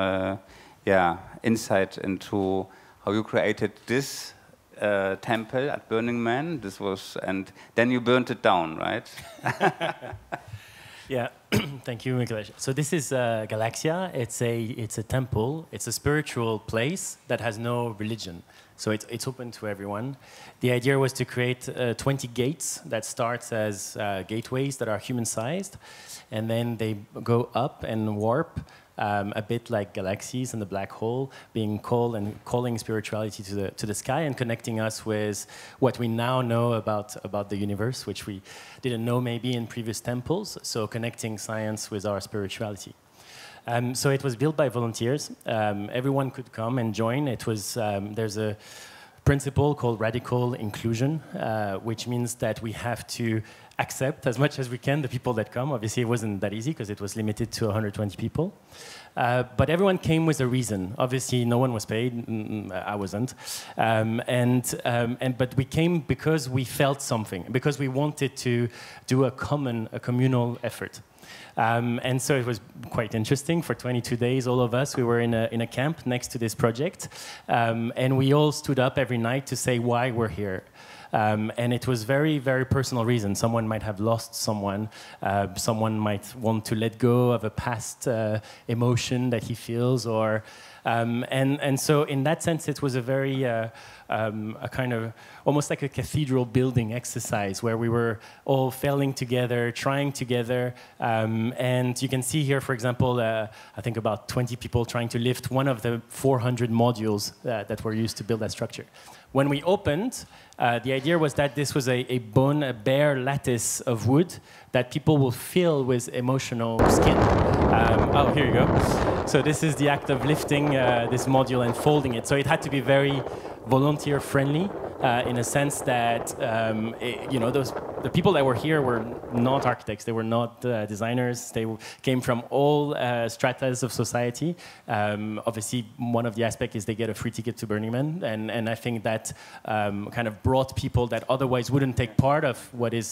insight into how you created this temple at Burning Man. This was, and then you burnt it down, right? Yeah, thank you, Mikolash. So this is Galaxia. It's a temple. It's a spiritual place that has no religion. So it's open to everyone. The idea was to create 20 gates that start as gateways that are human-sized, and then they go up and warp a bit like galaxies and the black hole, being called and calling spirituality to the sky and connecting us with what we now know about the universe, which we didn't know maybe in previous temples. So connecting science with our spirituality. So it was built by volunteers. Everyone could come and join. It was there's a principle called radical inclusion, which means that we have to accept as much as we can the people that come. Obviously, it wasn't that easy because it was limited to 120 people. But everyone came with a reason. Obviously, no one was paid. I wasn't. But we came because we felt something, because we wanted to do a communal effort. And so it was quite interesting. For 22 days, all of us, we were in a camp next to this project. And we all stood up every night to say why we're here. And it was very, very personal reason. Someone might have lost someone. Someone might want to let go of a past emotion that he feels. And so in that sense, it was a very a kind of almost like a cathedral building exercise where we were all failing together, trying together. And you can see here, for example, I think about 20 people trying to lift one of the 400 modules that were used to build that structure. When we opened, the idea was that this was a bare lattice of wood that people will fill with emotional skin. Oh, here you go. So this is the act of lifting this module and folding it. So it had to be very volunteer-friendly in a sense that, the people that were here were not architects. They were not designers. They came from all stratas of society. Obviously, one of the aspects is they get a free ticket to Burning Man. And I think that kind of brought people that otherwise wouldn't take part of what is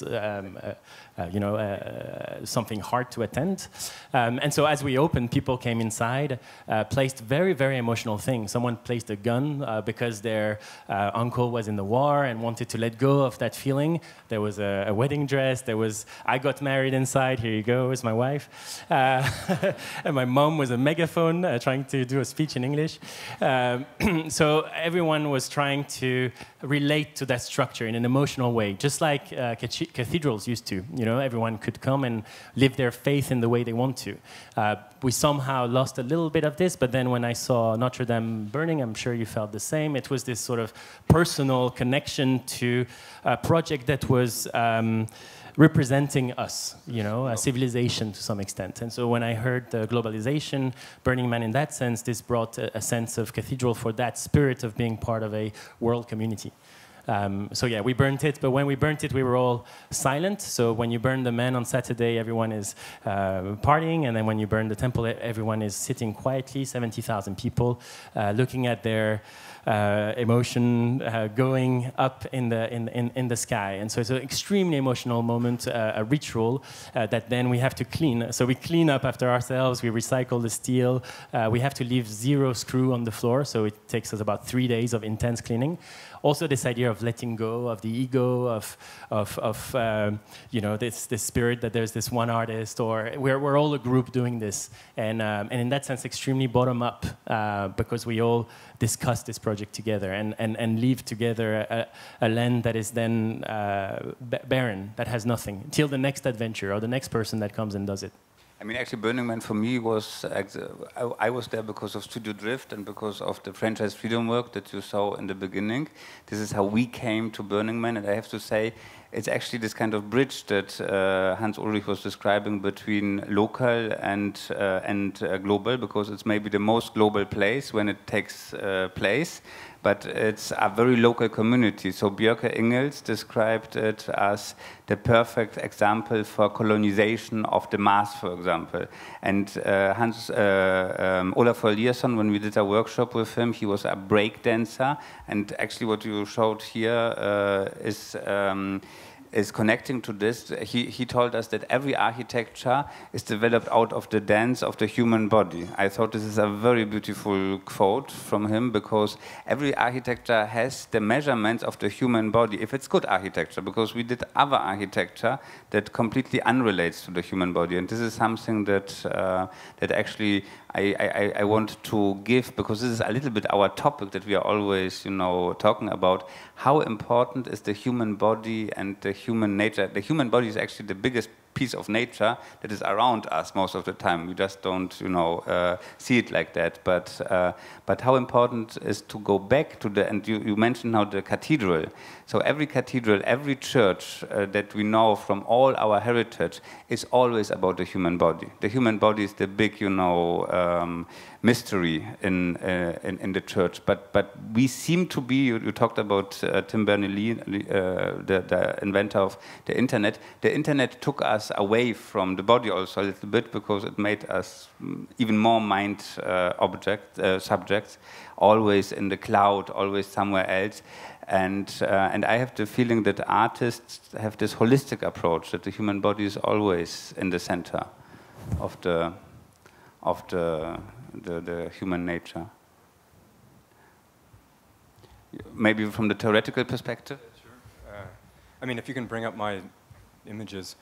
something hard to attend. And so as we opened, people came inside, placed very, very emotional things. Someone placed a gun because their uncle was in the war and wanted to let go of that feeling. There was a wedding dress. I got married inside. Here you go, it's my wife. And my mom was a megaphone trying to do a speech in English. So everyone was trying to relate to that structure in an emotional way, just like cathedrals used to. Everyone could come and live their faith in the way they want to. We somehow lost a little bit of this, but then when I saw Notre Dame burning, I'm sure you felt the same. It was this sort of personal connection to a project that was representing us, a civilization to some extent. And so when I heard the globalization, Burning Man in that sense, this brought a sense of cathedral for that spirit of being part of a world community. So yeah, we burnt it, but when we burnt it, we were all silent. So when you burn the man on Saturday, everyone is partying, and then when you burn the temple, everyone is sitting quietly, 70,000 people, looking at their emotion going up in the sky. And so it's an extremely emotional moment, a ritual that then we have to clean. So we clean up after ourselves, we recycle the steel, we have to leave 0 screw on the floor, so it takes us about 3 days of intense cleaning. Also, this idea of letting go of the ego, this spirit that there's this one artist, or we're all a group doing this, and in that sense, extremely bottom up, because we all discuss this project together and leave together a land that is then barren, that has nothing, till the next adventure or the next person that comes and does it. I mean, actually, Burning Man for me was, I was there because of Studio Drift and because of the franchise freedom work that you saw in the beginning. This is how we came to Burning Man, and I have to say, it's actually this kind of bridge that Hans Ulrich was describing between local and global, because it's maybe the most global place when it takes place, but it's a very local community. So Björke Ingels described it as the perfect example for colonization of the mass, for example. And Olaf Eliasson, when we did a workshop with him, he was a break dancer, and actually what you showed here is connecting to this. He told us that every architecture is developed out of the dance of the human body. I thought this is a very beautiful quote from him, because every architecture has the measurements of the human body, if it's good architecture, because we did other architecture that completely unrelates to the human body. And this is something that that actually I want to give, because this is a little bit our topic that we are always, talking about. How important is the human body and the human nature? The human body is actually the biggest piece of nature that is around us most of the time. We just don't, you know, see it like that. But how important is to go back to the, and you mentioned now the cathedral. So every cathedral, every church that we know from all our heritage is always about the human body. The human body is the big, you know, mystery in the church. But we seem to be, you talked about Tim Berners-Lee, the inventor of the internet. The internet took us away from the body also a little bit because it made us even more mind subjects, always in the cloud, always somewhere else. And I have the feeling that artists have this holistic approach, that the human body is always in the center of the human nature. Maybe from the theoretical perspective? Sure. I mean, if you can bring up my images.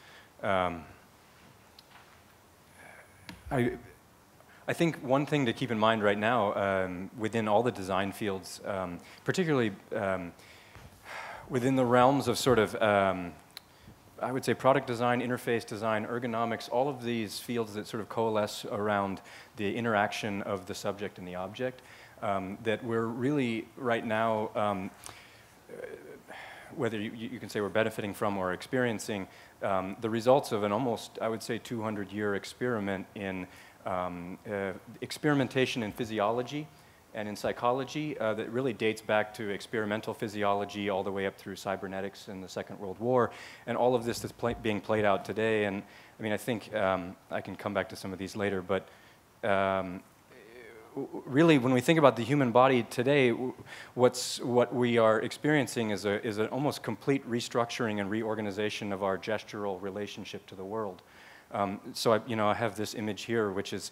I think one thing to keep in mind right now within all the design fields, particularly within the realms of sort of, I would say product design, interface design, ergonomics, all of these fields that sort of coalesce around the interaction of the subject and the object, that we're really right now, whether you can say we're benefiting from or experiencing, the results of an almost, I would say, 200-year experiment in experimentation in physiology and in psychology that really dates back to experimental physiology all the way up through cybernetics in the Second World War, and all of this that's being played out today. And I mean, I think I can come back to some of these later, but really, when we think about the human body today, what we are experiencing is an almost complete restructuring and reorganization of our gestural relationship to the world. So I have this image here, which is,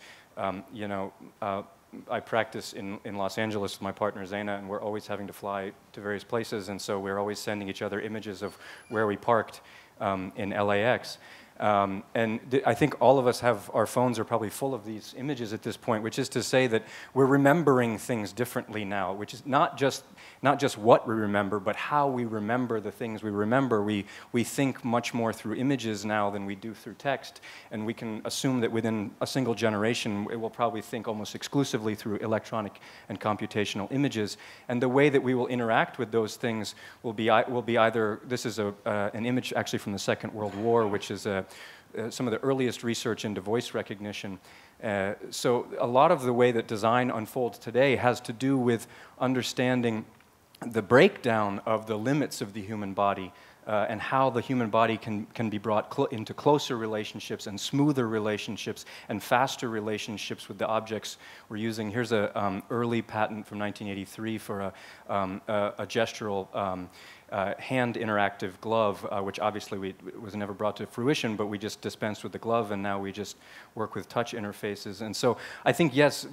I practice in Los Angeles with my partner Zaina, and we're always having to fly to various places, and so we're always sending each other images of where we parked in LAX. And I think all of us have, our phones are probably full of these images at this point, which is to say that we're remembering things differently now, which is not just what we remember, but how we remember the things we remember. We think much more through images now than we do through text, and we can assume that within a single generation, it will probably think almost exclusively through electronic and computational images. And the way that we will interact with those things will be either, this is an image actually from the Second World War, which is some of the earliest research into voice recognition. So a lot of the way that design unfolds today has to do with understanding the breakdown of the limits of the human body and how the human body can be brought into closer relationships and smoother relationships and faster relationships with the objects we're using. Here's an early patent from 1983 for a gestural hand interactive glove, which obviously was never brought to fruition, but we just dispensed with the glove, and now we just work with touch interfaces. And so I think, yes,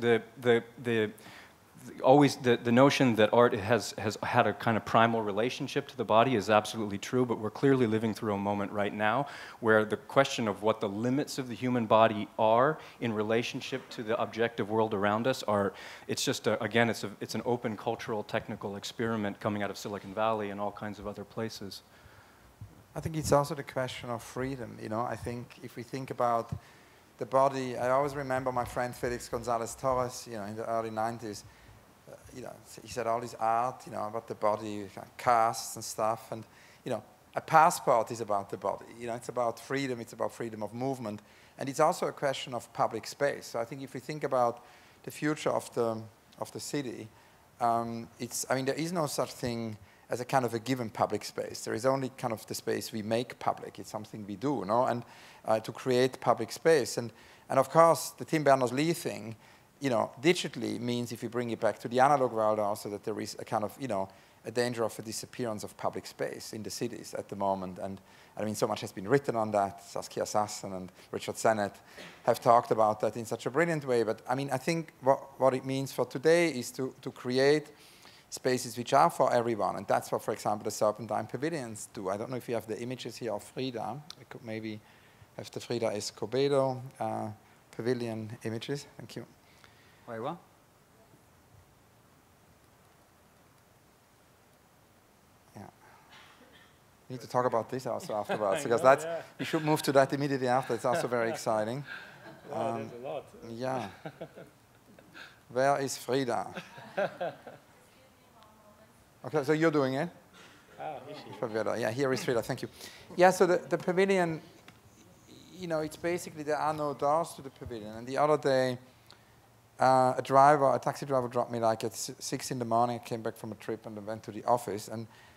always the notion that art has had a kind of primal relationship to the body is absolutely true, but we're clearly living through a moment right now where the question of what the limits of the human body are in relationship to the objective world around us it's just, again, it's an open cultural technical experiment coming out of Silicon Valley and all kinds of other places. I think it's also the question of freedom, I think if we think about the body, I always remember my friend Felix Gonzalez Torres, in the early 90s, he said all this art, about the body, casts and stuff, and, a passport is about the body, it's about freedom of movement, and it's also a question of public space. So I think if we think about the future of the city, there is no such thing as a kind of a given public space. There is only kind of the space we make public. It's something we do, and to create public space. And of course, the Tim Berners-Lee thing, digitally means, if you bring it back to the analog world also, that there is a kind of, a danger of a disappearance of public space in the cities at the moment. And I mean, so much has been written on that. Saskia Sassen and Richard Sennett have talked about that in such a brilliant way. But I mean, I think what it means for today is to create spaces which are for everyone. And that's what, for example, the Serpentine pavilions do. I don't know if you have the images here of Frida. We could maybe have the Frida Escobedo pavilion images. Thank you. Very well. Yeah. We need to talk about this also afterwards, because we should move to that immediately after. It's also very exciting. There's a lot. Yeah. Where is Frida? Okay, so you're doing it? Yeah, here is Frida, thank you. Yeah, so the pavilion, you know, it's basically there are no doors to the pavilion. And the other day, a taxi driver dropped me like at 6 in the morning. I came back from a trip and I went to the office.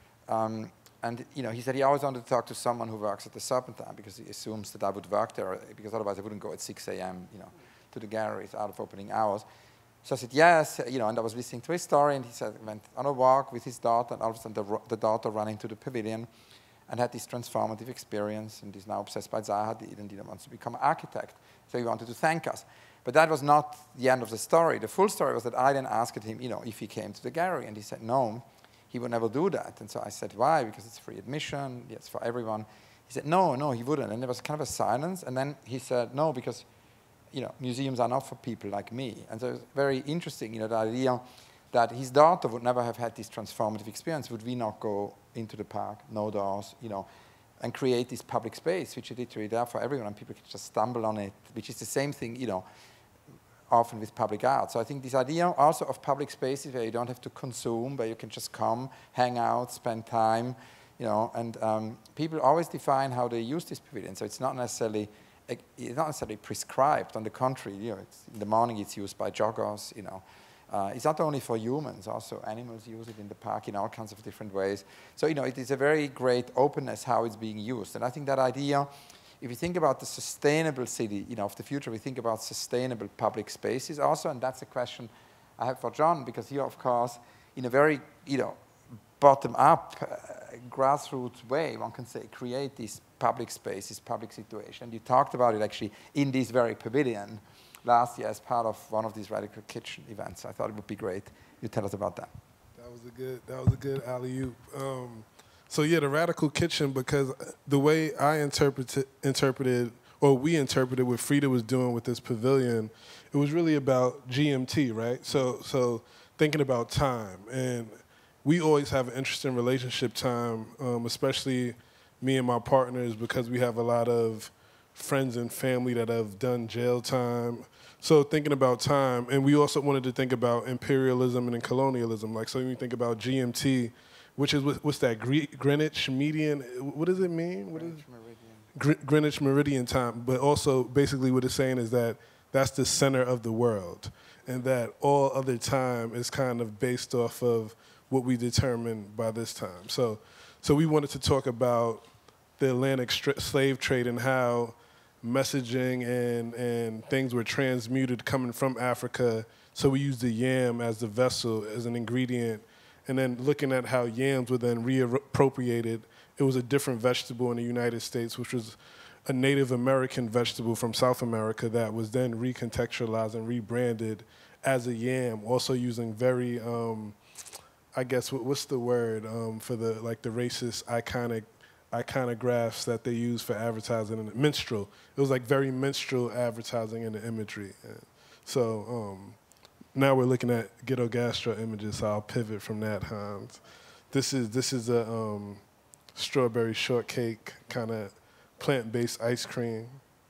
And you know, he said he always wanted to talk to someone who works at the Serpentine because he assumes that I would work there, because otherwise I wouldn't go at 6 a.m., you know, to the galleries out of opening hours. So I said, yes, you know, and I was listening to his story, and he said he went on a walk with his daughter, and all of a sudden the daughter ran into the pavilion and had this transformative experience, and is now obsessed by Zaha Hadid and wants to become an architect. So he wanted to thank us. But that was not the end of the story. The full story was that I then asked him, you know, if he came to the gallery, and he said no, he would never do that. And so I said, why? Because it's free admission, yes, for everyone. He said, no, he wouldn't. And there was kind of a silence, and then he said, no, because you know, museums are not for people like me. And so it was very interesting, you know, the idea that his daughter would never have had this transformative experience would we not go into the park, no doors, you know, and create this public space, which is literally there for everyone, and people can just stumble on it, which is the same thing, you know, often with public art. So I think this idea also of public spaces where you don't have to consume, where you can just come, hang out, spend time, you know, and people always define how they use this pavilion. So it's not necessarily prescribed. On the contrary, you know, in the morning it's used by joggers, you know. It's not only for humans, also animals use it in the park in all kinds of different ways. So, you know, it is a very great openness how it's being used. And I think that idea, if you think about the sustainable city, you know, of the future, we think about sustainable public spaces also, and that's a question I have for John, because he, of course, in a very, you know, bottom-up, grassroots way, one can say, create these public spaces, public situation. You talked about it actually in this very pavilion last year as part of one of these Radical Kitchen events. I thought it would be great. You tell us about that. That was a good alley-oop. So yeah, the Radical Kitchen, because the way I interpreted, or we interpreted what Frida was doing with this pavilion, it was really about GMT, right? So thinking about time, and we always have an interesting relationship time, especially me and my partners, because we have a lot of friends and family that have done jail time. So thinking about time, and we also wanted to think about imperialism and colonialism. Like, so when you think about GMT, which is, what's that, Greenwich Median, what does it mean? Greenwich Meridian time, but also basically what it's saying is that that's the center of the world, and that all other time is kind of based off of what we determine by this time. So we wanted to talk about the Atlantic slave trade and how messaging and things were transmuted coming from Africa. So we used the yam as the vessel, as an ingredient, and then looking at how yams were then reappropriated. It was a different vegetable in the United States, which was a Native American vegetable from South America that was then recontextualized and rebranded as a yam, also using very, I guess, what's the word for the, like the racist iconographs that they use for advertising, and minstrel. It was like very minstrel advertising in the imagery. So now we're looking at Ghetto Gastro images, so I'll pivot from that, Hans. This is a strawberry shortcake kind of plant-based ice cream.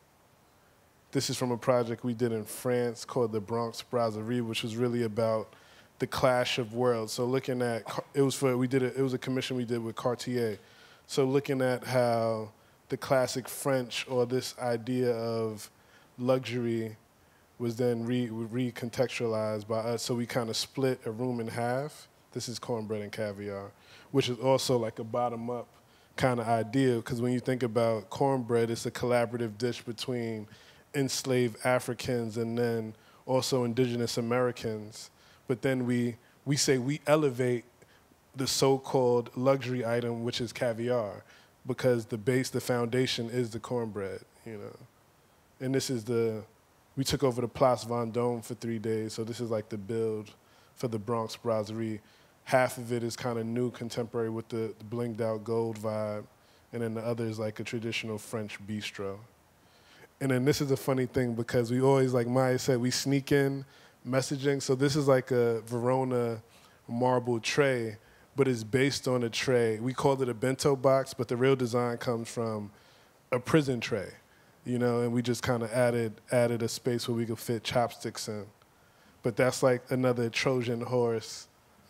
This is from a project we did in France called the Bronx Brasserie, which was really about the clash of worlds. So looking at, it was a commission we did with Cartier. So looking at how the classic French, or this idea of luxury, was then recontextualized by us. So we kind of split a room in half. This is cornbread and caviar, which is also like a bottom-up kind of idea, because when you think about cornbread, it's a collaborative dish between enslaved Africans and then also indigenous Americans. But then we say we elevate the so-called luxury item, which is caviar, because the base, the foundation is the cornbread, you know. And this is we took over the Place Vendôme for 3 days, so this is like the build for the Bronx Brasserie. Half of it is kind of new, contemporary with the blinged out gold vibe, and then the other is like a traditional French bistro. And then this is a funny thing, because we always, like Maja said, we sneak in messaging. So this is like a Verona marble tray but it's based on a tray. We called it a bento box, but the real design comes from a prison tray, you know, and we just kind of added a space where we could fit chopsticks in. But that's like another Trojan horse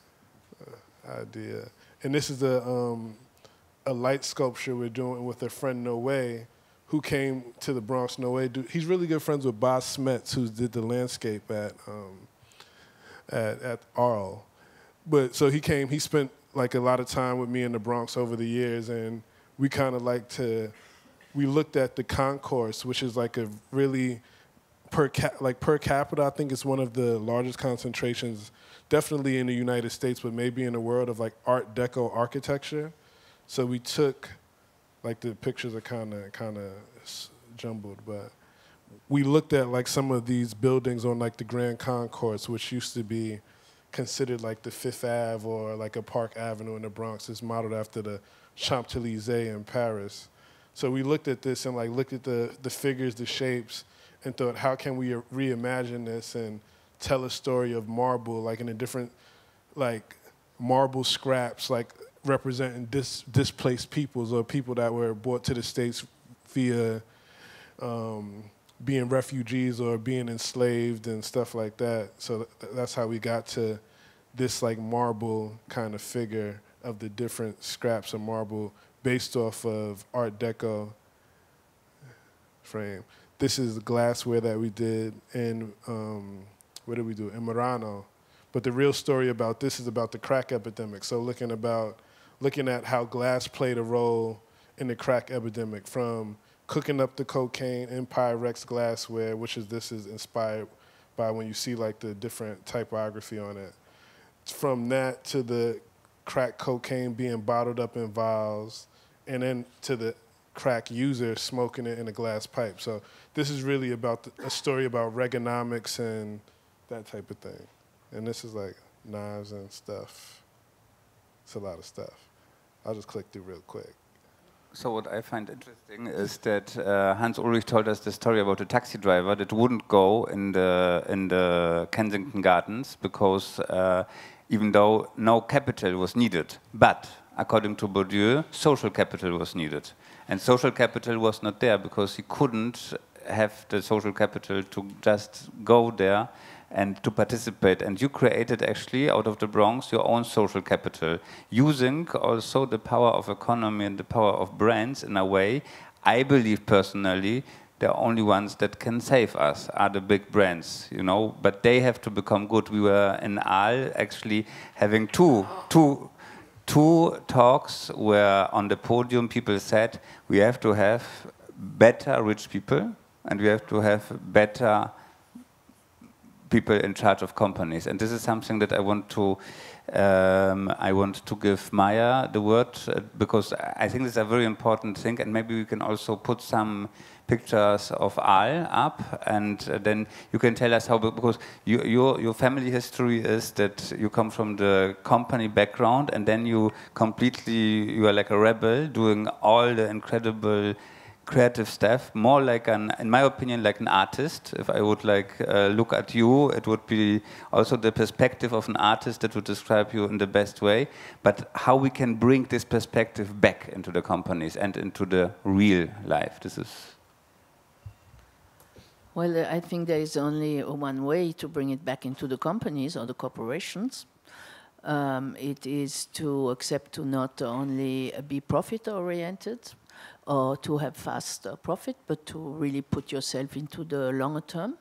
idea. And this is a light sculpture we're doing with a friend, Noé, who came to the Bronx. Noé, he's really good friends with Boz Smets, who did the landscape at Arl. But so he came, he spent like a lot of time with me in the Bronx over the years, and we kind of we looked at the concourse, which is like a really, per capita, I think it's one of the largest concentrations, definitely in the United States, but maybe in the world, of like Art Deco architecture. So we took, like the pictures are kind of jumbled, but we looked at like some of these buildings on like the Grand Concourse, which used to be considered like the Fifth Ave or like a Park Avenue in the Bronx. It's modeled after the Champs-Élysées in Paris. So we looked at this and like looked at the figures, the shapes, and thought, how can we reimagine this and tell a story of marble, like in a different, like marble scraps, like representing displaced peoples or people that were brought to the States via being refugees or being enslaved and stuff like that. So that's how we got to this like marble kind of figure of the different scraps of marble based off of Art Deco frame. This is the glassware that we did in, what did we do? In Murano. But the real story about this is about the crack epidemic. So looking at how glass played a role in the crack epidemic, from cooking up the cocaine in Pyrex glassware, this is inspired by when you see like the different typography on it. From that to the crack cocaine being bottled up in vials, and then to the crack user smoking it in a glass pipe. So this is really about a story about Reaganomics and that type of thing. And this is like knives and stuff. It's a lot of stuff. I'll just click through real quick. So what I find interesting is that Hans Ulrich told us the story about a taxi driver that wouldn't go in the Kensington Gardens because even though no capital was needed, but according to Bourdieu, social capital was needed. And social capital was not there because he couldn't have the social capital to just go there and to participate. And you created actually out of the Bronx your own social capital, using also the power of economy and the power of brands in a way. I believe personally the only ones that can save us are the big brands, you know, but they have to become good. We were in Aal actually having two talks where on the podium people said we have to have better rich people and we have to have better people in charge of companies. And this is something that I want to give Maja the word, because I think this is a very important thing, and maybe we can also put some pictures of Aal up, and then you can tell us how, because your family history is that you come from the company background, and then you are like a rebel doing all the incredible creative stuff, more like in my opinion, like an artist. If I would look at you, it would be also the perspective of an artist that would describe you in the best way. But how we can bring this perspective back into the companies and into the real life. This is. Well, I think there is only one way to bring it back into the companies or the corporations. It is to accept to not only be profit-oriented, or to have fast profit, but to really put yourself into the longer term,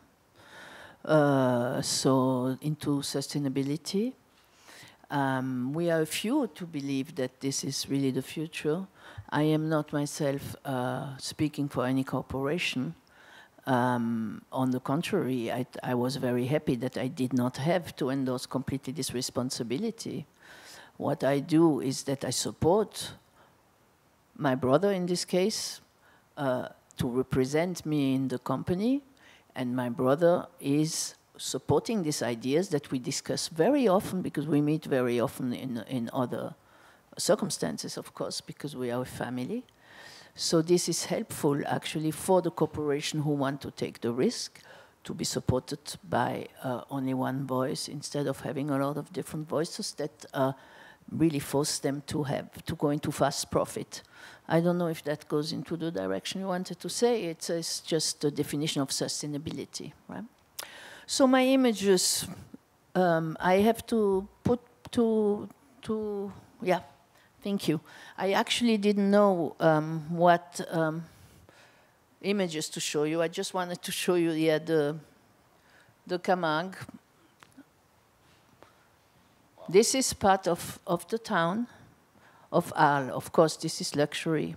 so into sustainability. We are a few to believe that this is really the future. I am not myself speaking for any corporation. On the contrary, I was very happy that I did not have to endorse completely this responsibility. What I do is that I support my brother, in this case, to represent me in the company, and my brother is supporting these ideas that we discuss very often, because we meet very often in other circumstances, of course, because we are a family. So this is helpful, actually, for the corporation who want to take the risk to be supported by only one voice, instead of having a lot of different voices that really force them to go into fast profit. I don't know if that goes into the direction you wanted to say. It's just the definition of sustainability, right? So my images, I have to put yeah, thank you. I actually didn't know what images to show you. I just wanted to show you, yeah, the Camargue. This is part of the town of Arles. Of course, this is luxury.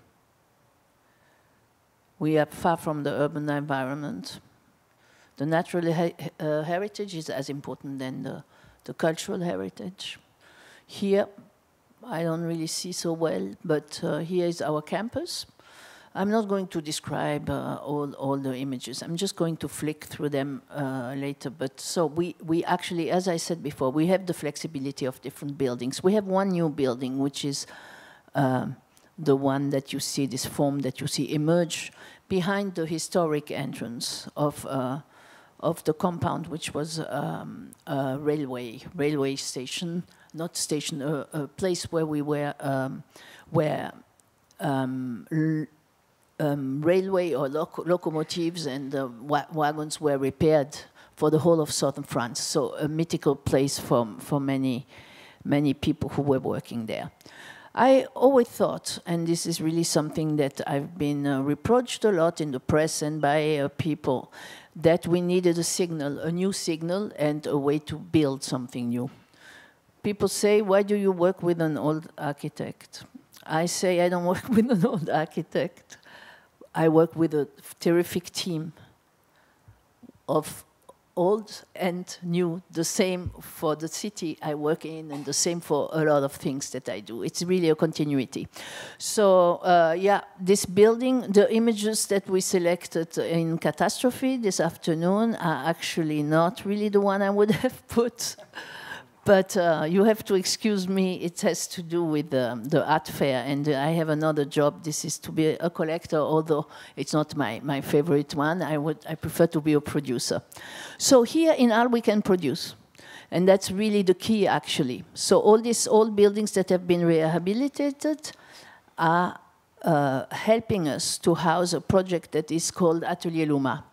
We are far from the urban environment. The natural heritage is as important than the cultural heritage. Here, I don't really see so well, but here is our campus. I'm not going to describe all the images. I'm just going to flick through them later. But so we actually, as I said before, we have the flexibility of different buildings. We have one new building, which is the one that you see, this form that you see emerge behind the historic entrance of the compound, which was a railway station, not station, a place where we were, railway or locomotives and wagons were repaired for the whole of southern France. So a mythical place for many people who were working there. I always thought, and this is really something that I've been reproached a lot in the press and by people, that we needed a signal, a new signal, and a way to build something new. People say, why do you work with an old architect? I say, I don't work with an old architect. I work with a terrific team of old and new, the same for the city I work in and the same for a lot of things that I do. It's really a continuity. So yeah, this building, the images that we selected in Catastrophe this afternoon are actually not really the one I would have put. But you have to excuse me, it has to do with the art fair, and I have another job. This is to be a collector, although it's not my favorite one. I prefer to be a producer. So here in Arles we can produce, and that's really the key, actually. So all these old buildings that have been rehabilitated are helping us to house a project that is called Atelier Luma.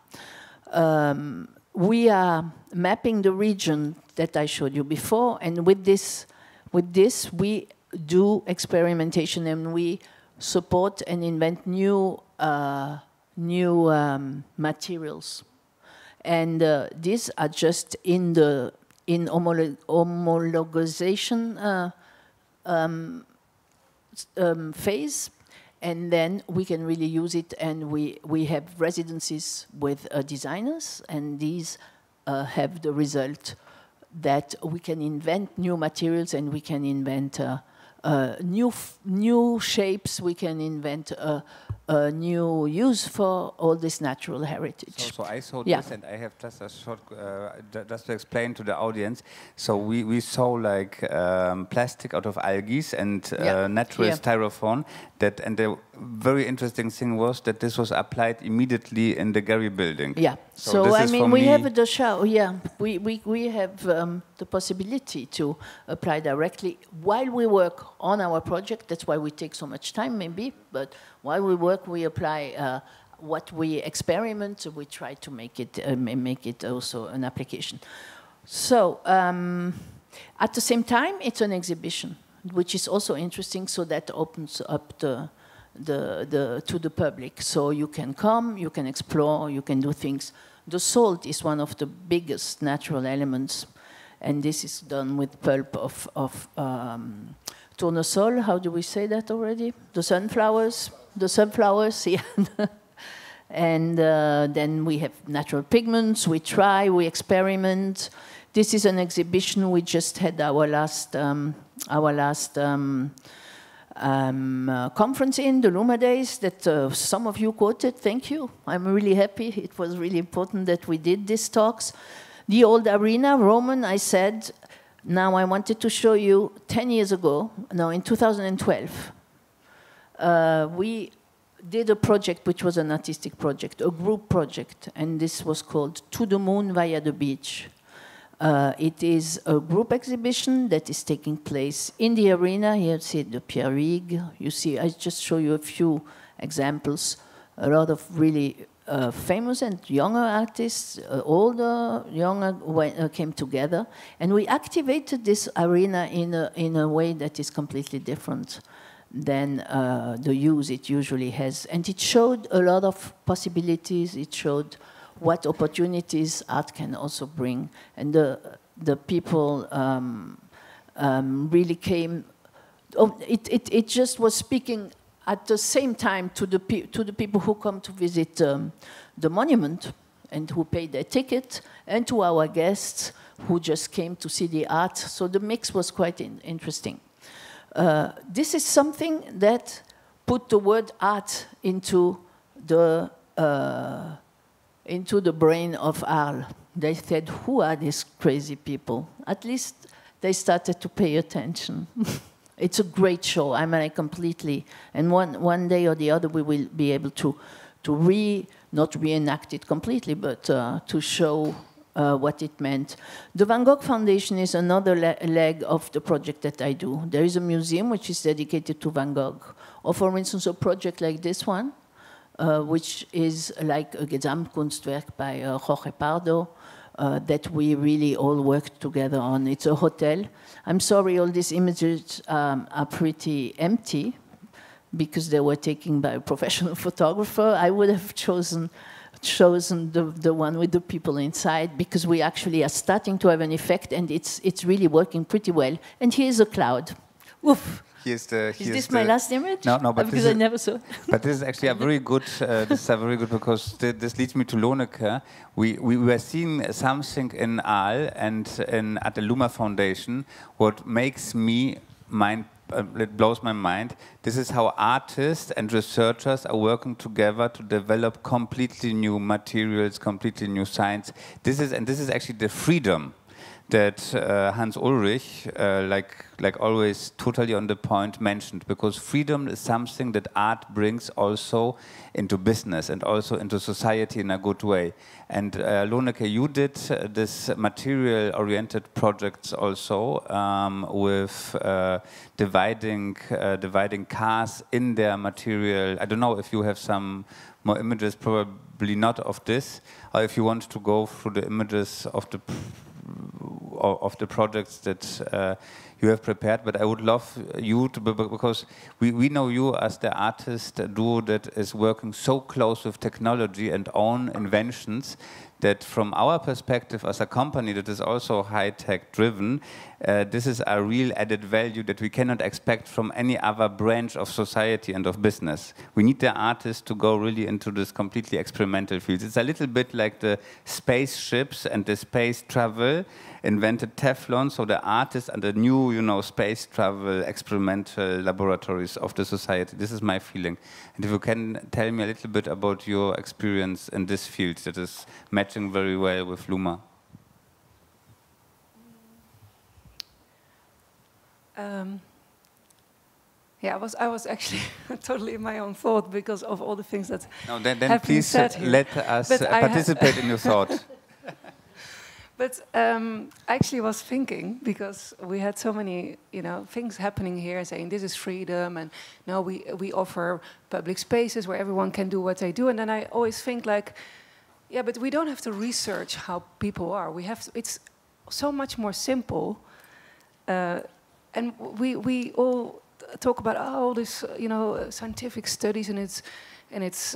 We are mapping the region that I showed you before, and with this we do experimentation and we support and invent new materials. And these are just in homologization phase. And then we can really use it, and we have residencies with designers, and these have the result that we can invent new materials, and we can invent new shapes, we can invent a new use for all this natural heritage. So I saw this, and I have just a short, just to explain to the audience. So we saw like plastic out of algae and natural styrofoam. And the very interesting thing was that this was applied immediately in the Gary building. Yeah. So I mean, we have the show. Yeah, we have the possibility to apply directly while we work on our project. That's why we take so much time, maybe. But while we work, we apply what we experiment. We try to make it also an application. So at the same time, it's an exhibition, which is also interesting. So that opens up to the public. So you can come, you can explore, you can do things. The salt is one of the biggest natural elements, and this is done with pulp of tournesol. How do we say that already? The sunflowers, yeah. And then we have natural pigments. We try, we experiment. This is an exhibition. We just had our last conference in the Luma days that some of you quoted. Thank you. I'm really happy. It was really important that we did these talks. The old arena, Roman, I said, now I wanted to show you 10 years ago, no, in 2012, we did a project which was an artistic project, a group project, and this was called To the Moon Via the Beach. It is a group exhibition that is taking place in the arena. Here you see the Pierre Rigue. You see, I just show you a few examples. A lot of really famous and younger artists, older, younger, came together. And we activated this arena in a way that is completely different than the use it usually has. And it showed a lot of possibilities. It showed what opportunities art can also bring. And the people really came, it just was speaking at the same time to the people who come to visit the monument and who pay their ticket, and to our guests who just came to see the art. So the mix was quite interesting. This is something that put the word art into the brain of Arles. They said, who are these crazy people? At least they started to pay attention. It's a great show. I mean, I completely, and one day or the other we will be able to not reenact it completely, but to show what it meant. The Van Gogh Foundation is another leg of the project that I do. There is a museum which is dedicated to Van Gogh. Or for instance, a project like this one, which is like a Gesamtkunstwerk by Jorge Pardo, that we really all worked together on. It's a hotel. I'm sorry, all these images are pretty empty because they were taken by a professional photographer. I would have chosen the one with the people inside, because we actually are starting to have an effect, and it's really working pretty well. And here's a cloud. Oof. Is this my last image? No, but because I never saw it. But this is actually a very good. This is a very good, because this leads me to Loneke. We were seeing something in Arles and at the Luma Foundation. What makes me it blows my mind. This is how artists and researchers are working together to develop completely new materials, completely new science. This is actually the freedom that Hans Ulrich, like always, totally on the point, mentioned, because freedom is something that art brings also into business and also into society in a good way. And Loneke, you did this material-oriented projects also with dividing cars in their material. I don't know if you have some more images, probably not of this, or if you want to go through the images of the projects that you have prepared, but I would love you to, because we know you as the artist duo that is working so close with technology and own inventions, that from our perspective as a company that is also high-tech driven, this is a real added value that we cannot expect from any other branch of society and of business. We need the artists to go really into this completely experimental field. It's a little bit like the spaceships and the space travel invented Teflon, so the artists and the new, space travel experimental laboratories of the society. This is my feeling. And if you can tell me a little bit about your experience in this field that is matching very well with Luma. Yeah, I was actually totally in my own thought because of all the things that then have been please said here. let us participate in your thought. But I actually was thinking, because we had so many, things happening here, saying this is freedom, and no, we offer public spaces where everyone can do what they do, and then I always think like, yeah, but we don't have to research how people are. It's so much more simple, and we all talk about all this, scientific studies, and it's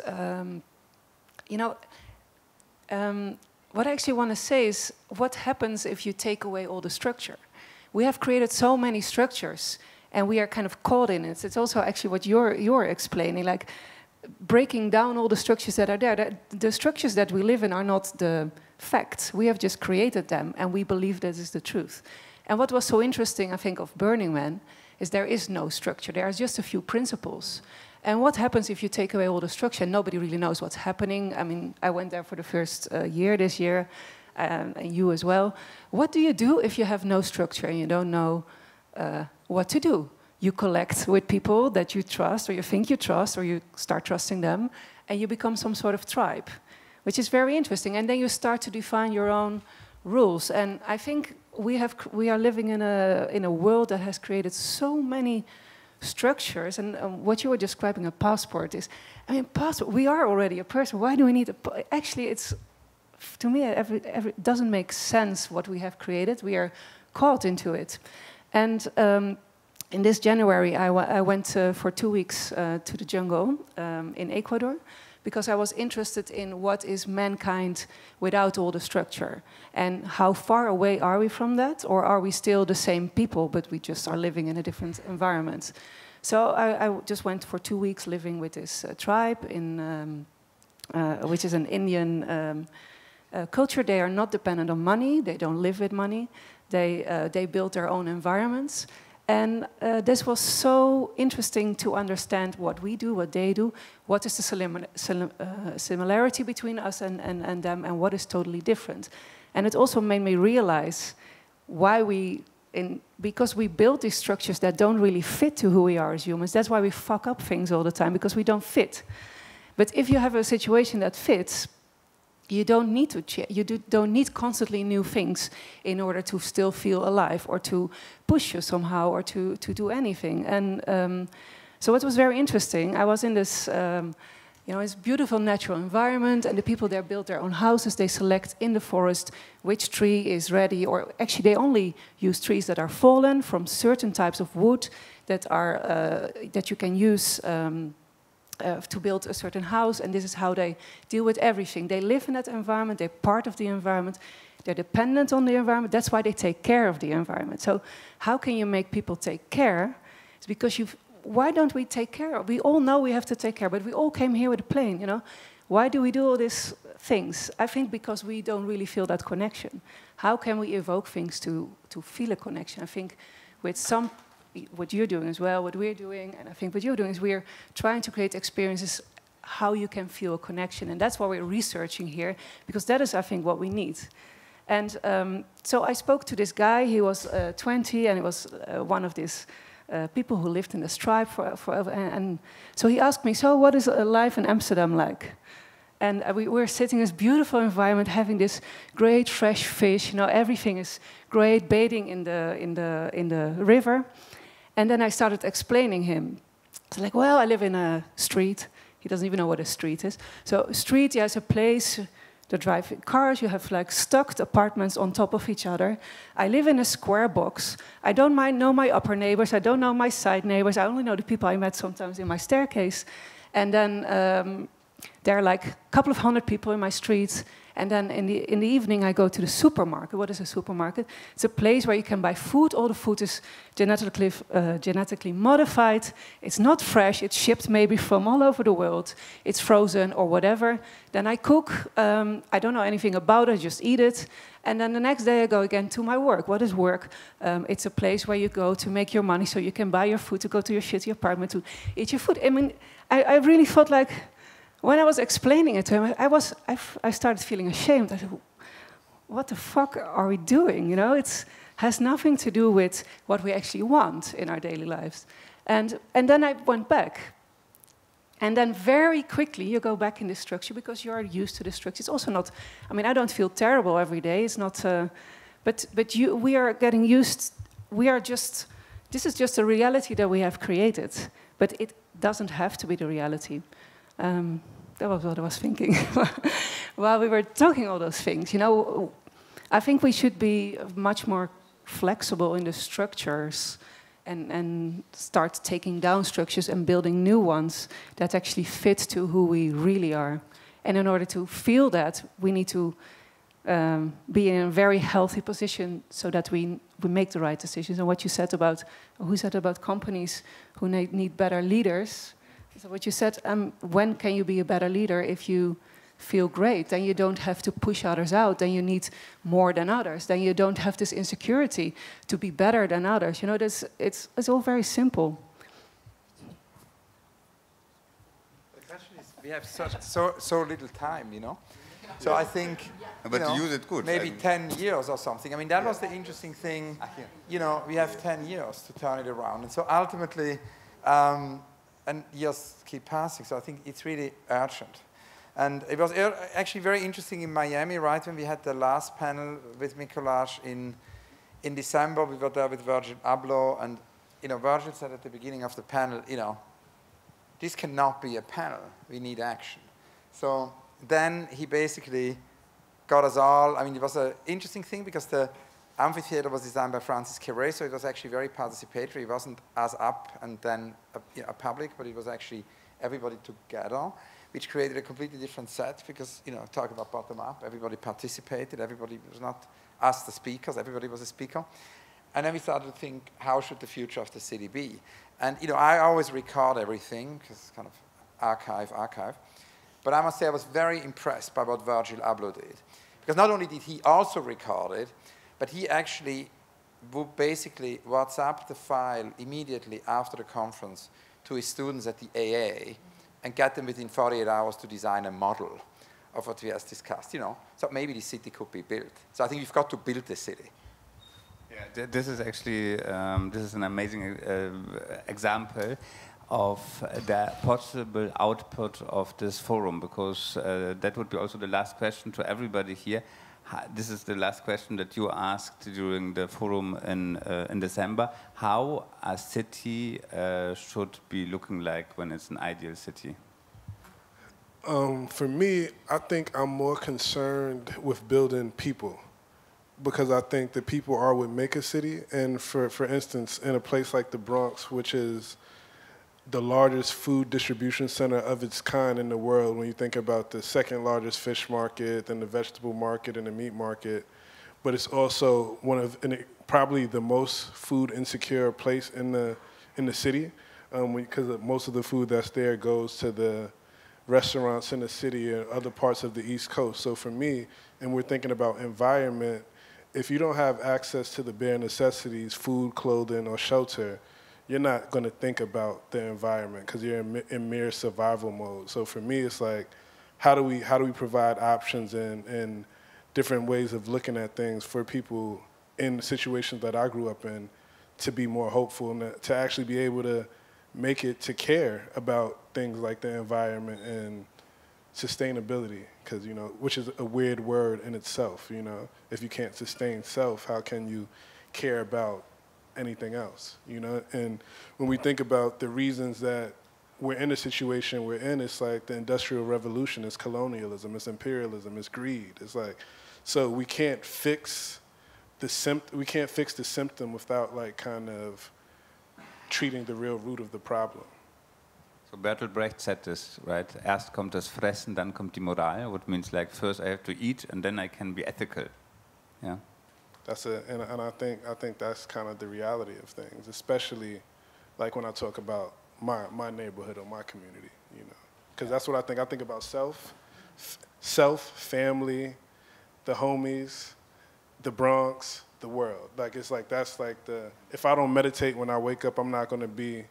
what I actually want to say is, what happens if you take away all the structure? We have created so many structures, and we are kind of caught in it. It's also actually what you're explaining, like breaking down all the structures that are there. The structures that we live in are not the facts. We have just created them, and we believe that is the truth. And what was so interesting, I think, of Burning Man is there is no structure. There are just a few principles. And what happens if you take away all the structure? Nobody really knows what's happening. I mean, I went there for the first year this year, and you as well. What do you do if you have no structure and you don't know what to do? You collect with people that you trust, or you think you trust, or you start trusting them, and you become some sort of tribe, which is very interesting. And then you start to define your own rules. And I think we are living in a world that has created so many structures. And what you were describing, a passport, is, I mean, passport. We are already a person. Why do we need actually, it's, to me, it doesn't make sense what we have created. We are caught into it. And in this January, I went for 2 weeks to the jungle in Ecuador, because I was interested in what is mankind without all the structure, and how far away are we from that, or are we still the same people, but we just are living in a different environment. So I just went for 2 weeks living with this tribe, which is an Indian culture. They are not dependent on money. They don't live with money. They build their own environments. And this was so interesting to understand what we do, what they do, what is the similarity between us and them, and what is totally different. And it also made me realize why because we build these structures that don't really fit to who we are as humans. That's why we fuck up things all the time, because we don't fit. But if you have a situation that fits, you don't need to don't need constantly new things in order to still feel alive, or to push you somehow, or to do anything. And so it was very interesting. I was in this, this beautiful natural environment, and the people there build their own houses. They select in the forest which tree is ready, or actually they only use trees that are fallen from certain types of wood that are that you can use. To build a certain house, and this is how they deal with everything. They live in that environment, they're part of the environment, they're dependent on the environment, that's why they take care of the environment. So how can you make people take care? It's because why don't we take care of? We all know we have to take care, but we all came here with a plane, you know? Why do we do all these things? I think because we don't really feel that connection. How can we evoke things to feel a connection? I think with what you're doing as well, what we're doing, and I think what you're doing is we're trying to create experiences how you can feel a connection. And that's why we're researching here, because that is, I think, what we need. And so I spoke to this guy. He was 20, and he was one of these people who lived in this tribe forever. And so he asked me, so what is life in Amsterdam like? And we were sitting in this beautiful environment, having this great fresh fish. You know, everything is great, bathing in the river. And then I started explaining him. It's like, well, I live in a street. He doesn't even know what a street is. So street, yeah, is a place that drive cars. You have like stacked apartments on top of each other. I live in a square box. I don't know my upper neighbors. I don't know my side neighbors. I only know the people I met sometimes in my staircase. And then there are like a couple of hundred people in my streets. And then in the evening, I go to the supermarket. What is a supermarket? It's a place where you can buy food. All the food is genetically modified. It's not fresh. It's shipped maybe from all over the world. It's frozen or whatever. Then I cook. I don't know anything about it. I just eat it. And then the next day, I go again to my work. What is work? It's a place where you go to make your money so you can buy your food, to go to your shitty apartment, to eat your food. I mean, I really felt like, when I was explaining it to him, I started feeling ashamed. I said, what the fuck are we doing? You know, it has nothing to do with what we actually want in our daily lives. And then I went back. And then very quickly you go back in this structure because you are used to the structure. It's also not, I mean, I don't feel terrible every day. It's not, but we are getting used, this is just a reality that we have created. But it doesn't have to be the reality. That was what I was thinking while we were talking all those things. You know, I think we should be much more flexible in the structures and start taking down structures and building new ones that actually fit to who we really are. And in order to feel that, we need to be in a very healthy position so that we make the right decisions. And what you said about, who said about companies who need better leaders. So what you said, when can you be a better leader if you feel great? Then you don't have to push others out. Then you need more than others. Then you don't have this insecurity to be better than others. You know, it's all very simple. The question is, we have so little time, you know? So I think, but to use it good. Maybe 10 years or something. I mean, that was the interesting thing. You know, we have 10 years to turn it around. And so ultimately, and years keep passing, so I think it's really urgent. And it was actually very interesting in Miami, right, when we had the last panel with Mikolaj in December. We were there with Virgil Abloh, and Virgil said at the beginning of the panel, this cannot be a panel. We need action. So then he basically got us all. I mean, it was an interesting thing because the amphitheater was designed by Francis Queré, so it was actually very participatory. It wasn't us up and then a public, but it was actually everybody together, which created a completely different set because, talk about bottom up, everybody participated, everybody was not us the speakers, everybody was a speaker. And then we started to think, how should the future of the city be? And, I always record everything, because it's kind of archive. But I must say I was very impressed by what Virgil Abloh did. Because not only did he also record it, but he actually would basically WhatsApp the file immediately after the conference to his students at the AA and get them within 48 hours to design a model of what we have discussed, So maybe the city could be built. So I think we've got to build the city. Yeah, this is actually this is an amazing example of the possible output of this forum, because that would be also the last question to everybody here. This is the last question that you asked during the forum in December. How a city should be looking like when it's an ideal city? For me, I think I'm more concerned with building people, because I think the people are what make a city. And for instance, in a place like the Bronx, which is the largest food distribution center of its kind in the world, when you think about the second largest fish market, then the vegetable market and the meat market, but it's also probably the most food insecure place in the city, because most of the food that's there goes to the restaurants in the city and other parts of the East Coast. So for me, and we're thinking about environment, if you don't have access to the bare necessities, food, clothing, or shelter, you're not going to think about the environment because you're in mere survival mode. So for me, it's like, how do we provide options and different ways of looking at things for people in situations that I grew up in to be more hopeful and to actually be able to make it to care about things like the environment and sustainability, because which is a weird word in itself. If you can't sustain self, how can you care about anything else? And when we think about the reasons that we're in the situation we're in, it's like the Industrial Revolution, it's colonialism, it's imperialism, it's greed. It's like, so we can't fix the symptom without like kind of treating the real root of the problem. So Bertolt Brecht said this, right? Erst kommt das Fressen, dann kommt die Moral, which means like first I have to eat and then I can be ethical. Yeah. And I think that's kind of the reality of things, especially like when I talk about my neighborhood or my community, because that's what I think. I think about self, family, the homies, the Bronx, the world. Like it's like that's like if I don't meditate when I wake up, I'm not going to be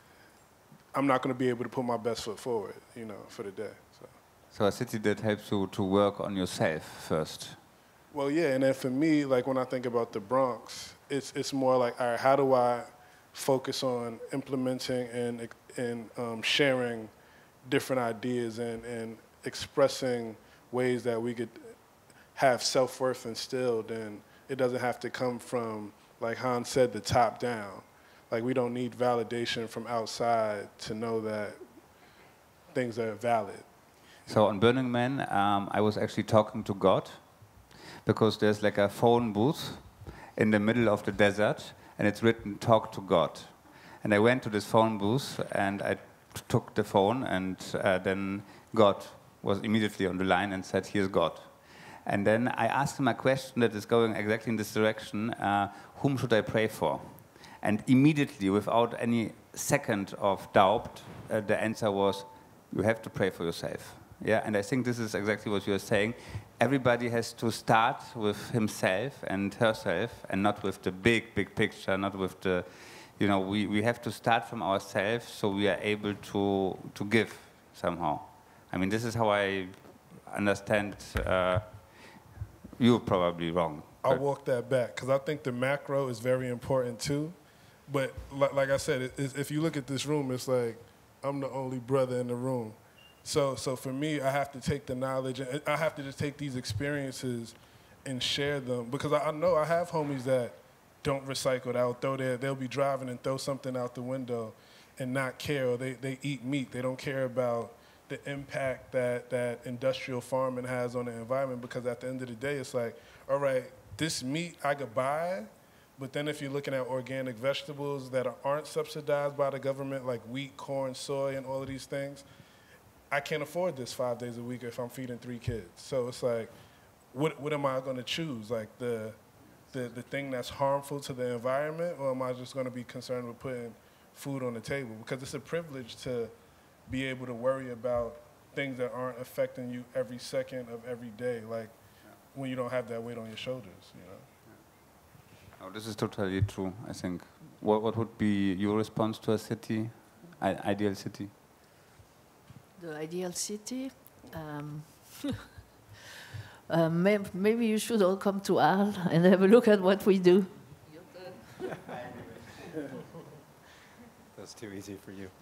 able to put my best foot forward, for the day. So a city that helps you to work on yourself first. Well, yeah, and then for me, like when I think about the Bronx, it's more like, all right, how do I focus on implementing and sharing different ideas and expressing ways that we could have self-worth instilled, and it doesn't have to come from, like Hans said, the top down. Like we don't need validation from outside to know that things are valid. So on Burning Man, I was actually talking to God, because there's like a phone booth in the middle of the desert, and it's written, "Talk to God." And I went to this phone booth, and I took the phone, and then God was immediately on the line and said, "Here's God." And then I asked him a question that is going exactly in this direction, whom should I pray for? And immediately, without any second of doubt, the answer was, you have to pray for yourself. Yeah, and I think this is exactly what you are saying. Everybody has to start with himself and herself, and not with the big picture, not with the, we have to start from ourselves so we are able to give somehow. I mean, this is how I understand. You're probably wrong. I'll walk that back, because I think the macro is very important too. But like I said, if you look at this room, it's like I'm the only brother in the room. So for me, I have to take the knowledge, and I have to just take these experiences and share them, because I know I have homies that don't recycle. They'll be driving and throw something out the window and not care, or they eat meat. They don't care about the impact that industrial farming has on the environment, because at the end of the day, it's like, all right, this meat I could buy, but then if you're looking at organic vegetables that aren't subsidized by the government, like wheat, corn, soy, and all of these things, I can't afford this 5 days a week if I'm feeding 3 kids. So it's like, what am I going to choose? Like the thing that's harmful to the environment, or am I just going to be concerned with putting food on the table? Because it's a privilege to be able to worry about things that aren't affecting you every second of every day, like when you don't have that weight on your shoulders, you know? Oh, this is totally true, I think. What would be your response to a city, ideal city? The ideal city? Maybe you should all come to Arles and have a look at what we do. That's too easy for you.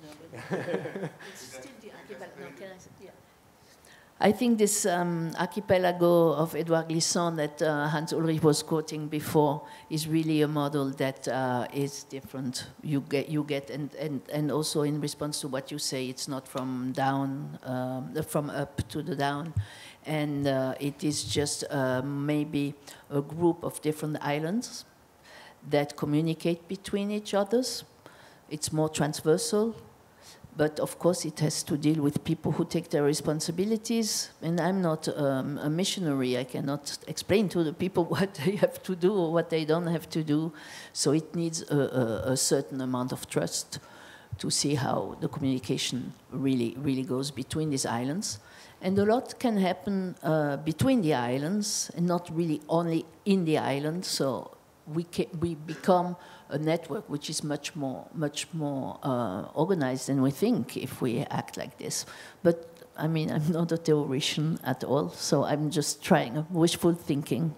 I think this archipelago of Edouard Glissant that Hans Ulrich was quoting before is really a model that is different. You get, and also in response to what you say, it's not from down, from up to the down, and it is just maybe a group of different islands that communicate between each others. It's more transversal. But of course, it has to deal with people who take their responsibilities. And I'm not a missionary. I cannot explain to the people what they have to do or what they don't have to do. So it needs a certain amount of trust to see how the communication really goes between these islands. And a lot can happen between the islands and not really only in the island. So we become a network which is much more organized than we think if we act like this. But I mean, I'm not a theoretician at all, so I'm just trying wishful thinking.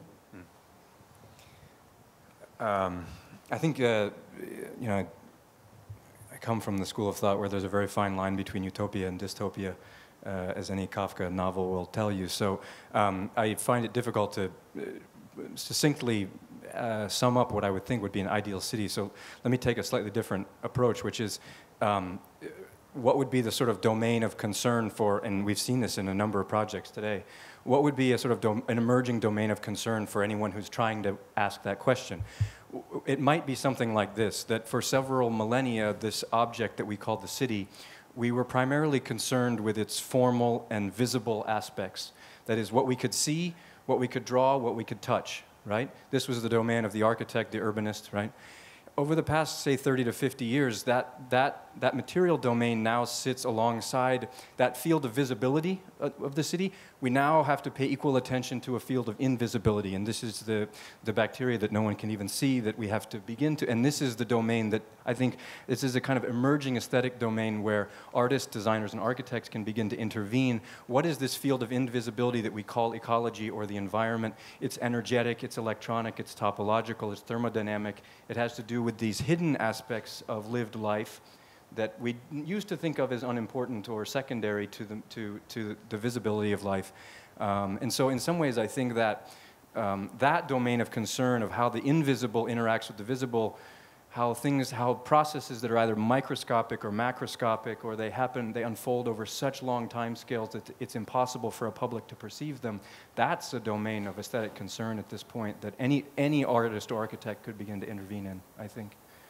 I think you know, I come from the school of thought where there's a very fine line between utopia and dystopia, as any Kafka novel will tell you. So I find it difficult to succinctly sum up what I would think would be an ideal city. So let me take a slightly different approach, which is what would be the sort of domain of concern for, and we've seen this in a number of projects today, what would be a sort of an emerging domain of concern for anyone who's trying to ask that question? It might be something like this, that for several millennia, this object that we call the city, we were primarily concerned with its formal and visible aspects. That is, what we could see, what we could draw, what we could touch. Right? This was the domain of the architect, the urbanist, right? Over the past, say, 30 to 50 years, that material domain now sits alongside that field of visibility of the city. We now have to pay equal attention to a field of invisibility, and this is the bacteria that no one can even see that we have to begin to, and this is the domain that I think, this is a kind of emerging aesthetic domain where artists, designers, and architects can begin to intervene. What is this field of invisibility that we call ecology or the environment? It's energetic, it's electronic, it's topological, it's thermodynamic. It has to do with these hidden aspects of lived life that we used to think of as unimportant or secondary to the visibility of life. And so in some ways I think that that domain of concern of how the invisible interacts with the visible, how processes that are either microscopic or macroscopic, or they unfold over such long time scales that it's impossible for a public to perceive them, that's a domain of aesthetic concern at this point that any artist or architect could begin to intervene in, I think.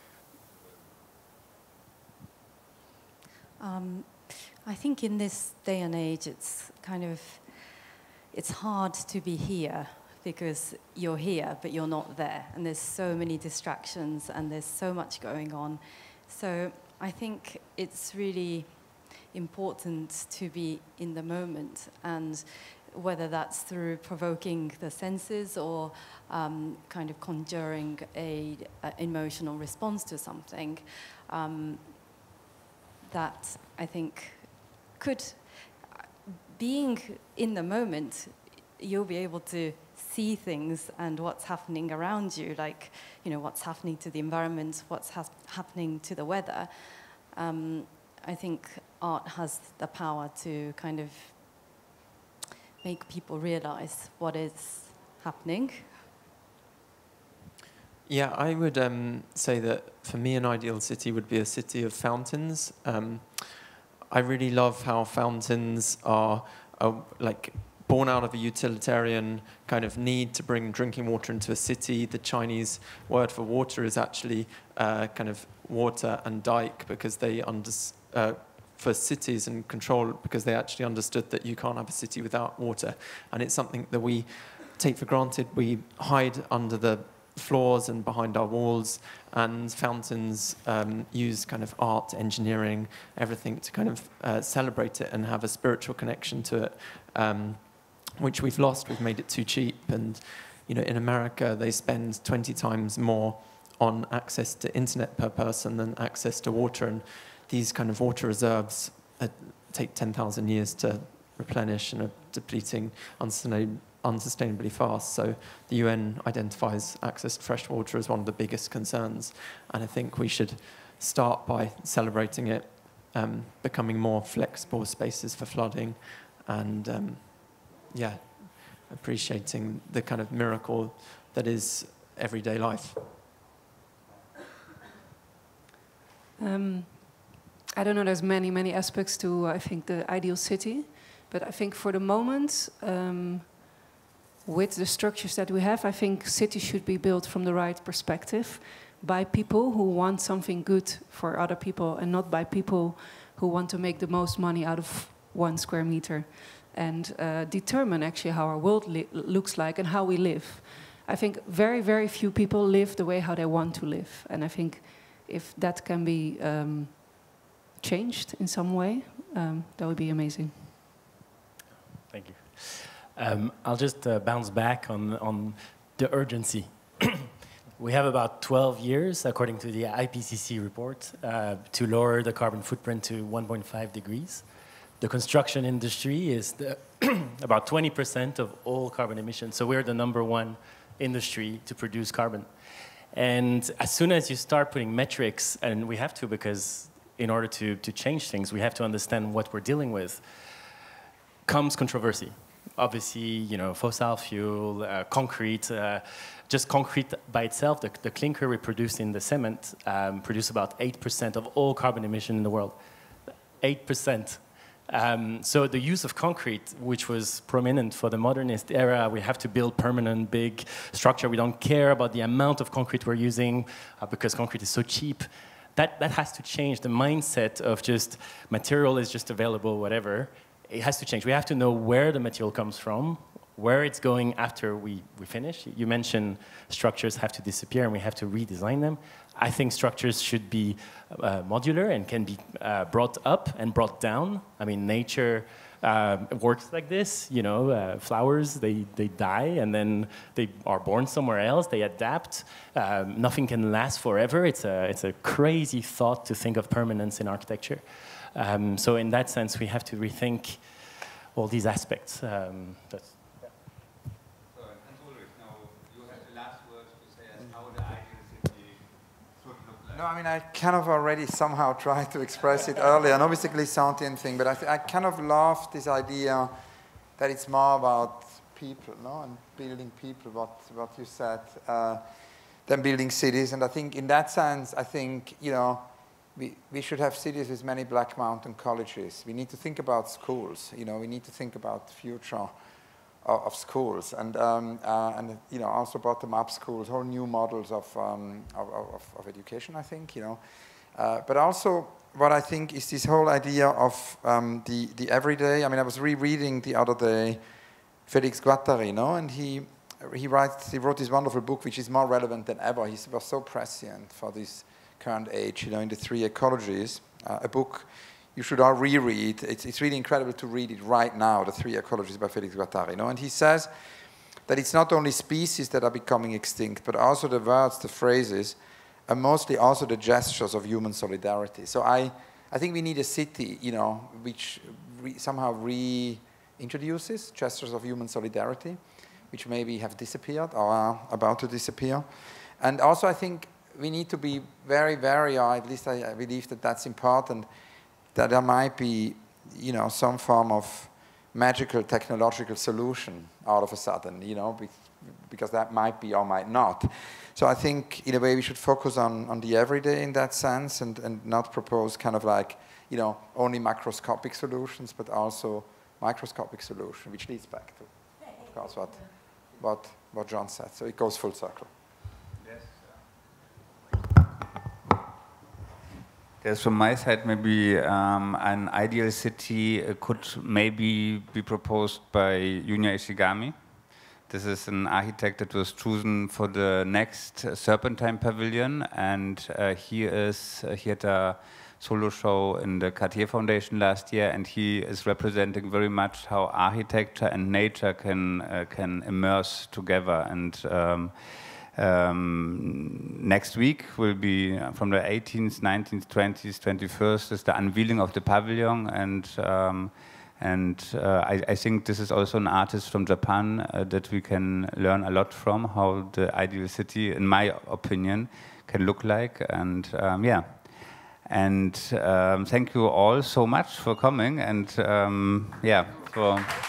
I think in this day and age, it's hard to be here because you're here, but you're not there. And there's so many distractions and there's so much going on. So I think it's really important to be in the moment, and whether that's through provoking the senses or kind of conjuring an emotional response to something, that I think being in the moment, you'll be able to see things and what's happening around you, like, you know, what's happening to the environment, what's happening to the weather. I think art has the power to kind of make people realize what is happening. Yeah, I would say that for me, an ideal city would be a city of fountains. I really love how fountains are like born out of a utilitarian kind of need to bring drinking water into a city. The Chinese word for water is actually kind of water and dike, because they for cities and control, because they actually understood that you can't have a city without water. And it's something that we take for granted. We hide under the floors and behind our walls, and fountains use kind of art, engineering, everything to kind of celebrate it and have a spiritual connection to it, which we've lost. We've made it too cheap. And in America, they spend 20 times more on access to internet per person than access to water. And these kind of water reserves take 10,000 years to replenish and are depleting unsustainably fast. So the UN identifies access to fresh water as one of the biggest concerns. And I think we should start by celebrating it, becoming more flexible spaces for flooding, and appreciating the kind of miracle that is everyday life. I don't know, there's many aspects to, I think, the ideal city. But I think for the moment, with the structures that we have, I think cities should be built from the right perspective by people who want something good for other people, and not by people who want to make the most money out of 1 square meter, and determine actually how our world looks like and how we live. I think very few people live the way how they want to live. And I think if that can be changed in some way, that would be amazing. Thank you. I'll just bounce back on the urgency. We have about 12 years, according to the IPCC report, to lower the carbon footprint to 1.5 degrees. The construction industry is about 20% of all carbon emissions. So we're the #1 industry to produce carbon. And as soon as you start putting metrics, and we have to, because in order to change things, we have to understand what we're dealing with, comes controversy. Obviously, fossil fuel, concrete, just concrete by itself, the clinker we produce in the cement produce about 8% of all carbon emission in the world. 8%. So the use of concrete, which was prominent for the modernist era, we have to build permanent, big structure. We don't care about the amount of concrete we're using because concrete is so cheap. That has to change. The mindset of just material is just available, whatever. It has to change. We have to know where the material comes from, where it's going after we finish. You mentioned structures have to disappear and we have to redesign them. I think structures should be modular and can be brought up and brought down. I mean, nature works like this. Flowers, they die and then they are born somewhere else. They adapt. Nothing can last forever. It's a crazy thought to think of permanence in architecture. So in that sense, we have to rethink all these aspects. That's Ulrich, now you have the last words to say as how the ideal city should look like. No, I mean, I kind of already somehow tried to express it earlier, and obviously sentient thing, but I kind of love this idea that it's more about people, no, and building people, what you said, than building cities. And I think in that sense, I think, we should have cities with many Black Mountain colleges. We need to think about schools. We need to think about the future of schools, and also bottom-up schools, whole new models of education. I think but also what I think is this whole idea of the everyday. I mean, I was rereading the other day Félix Guattari, and he wrote this wonderful book, which is more relevant than ever. He was so prescient for this current age, in the 3 ecologies, a book you should all reread. It's really incredible to read it right now, the 3 ecologies by Félix Guattari. And he says that it's not only species that are becoming extinct, but also the words, the phrases, and mostly also the gestures of human solidarity. So I think we need a city, which somehow reintroduces gestures of human solidarity, which maybe have disappeared or are about to disappear. And also I think we need to be very, or at least I believe that that's important, that there might be, some form of magical technological solution all of a sudden, because that might be or might not. So I think, in a way, we should focus on the everyday in that sense, and not propose kind of like, only macroscopic solutions, but also microscopic solution, which leads back to, of course, what John said. So it goes full circle. Yes, from my side, maybe an ideal city could maybe be proposed by Junya Ishigami. This is an architect that was chosen for the next Serpentine Pavilion, and he had a solo show in the Cartier Foundation last year, and he is representing very much how architecture and nature can immerse together. And next week will be from the 18th, 19th, 20th, 21st is the unveiling of the pavilion, and I think this is also an artist from Japan that we can learn a lot from, how the ideal city, in my opinion, can look like. And yeah, and thank you all so much for coming, and yeah, for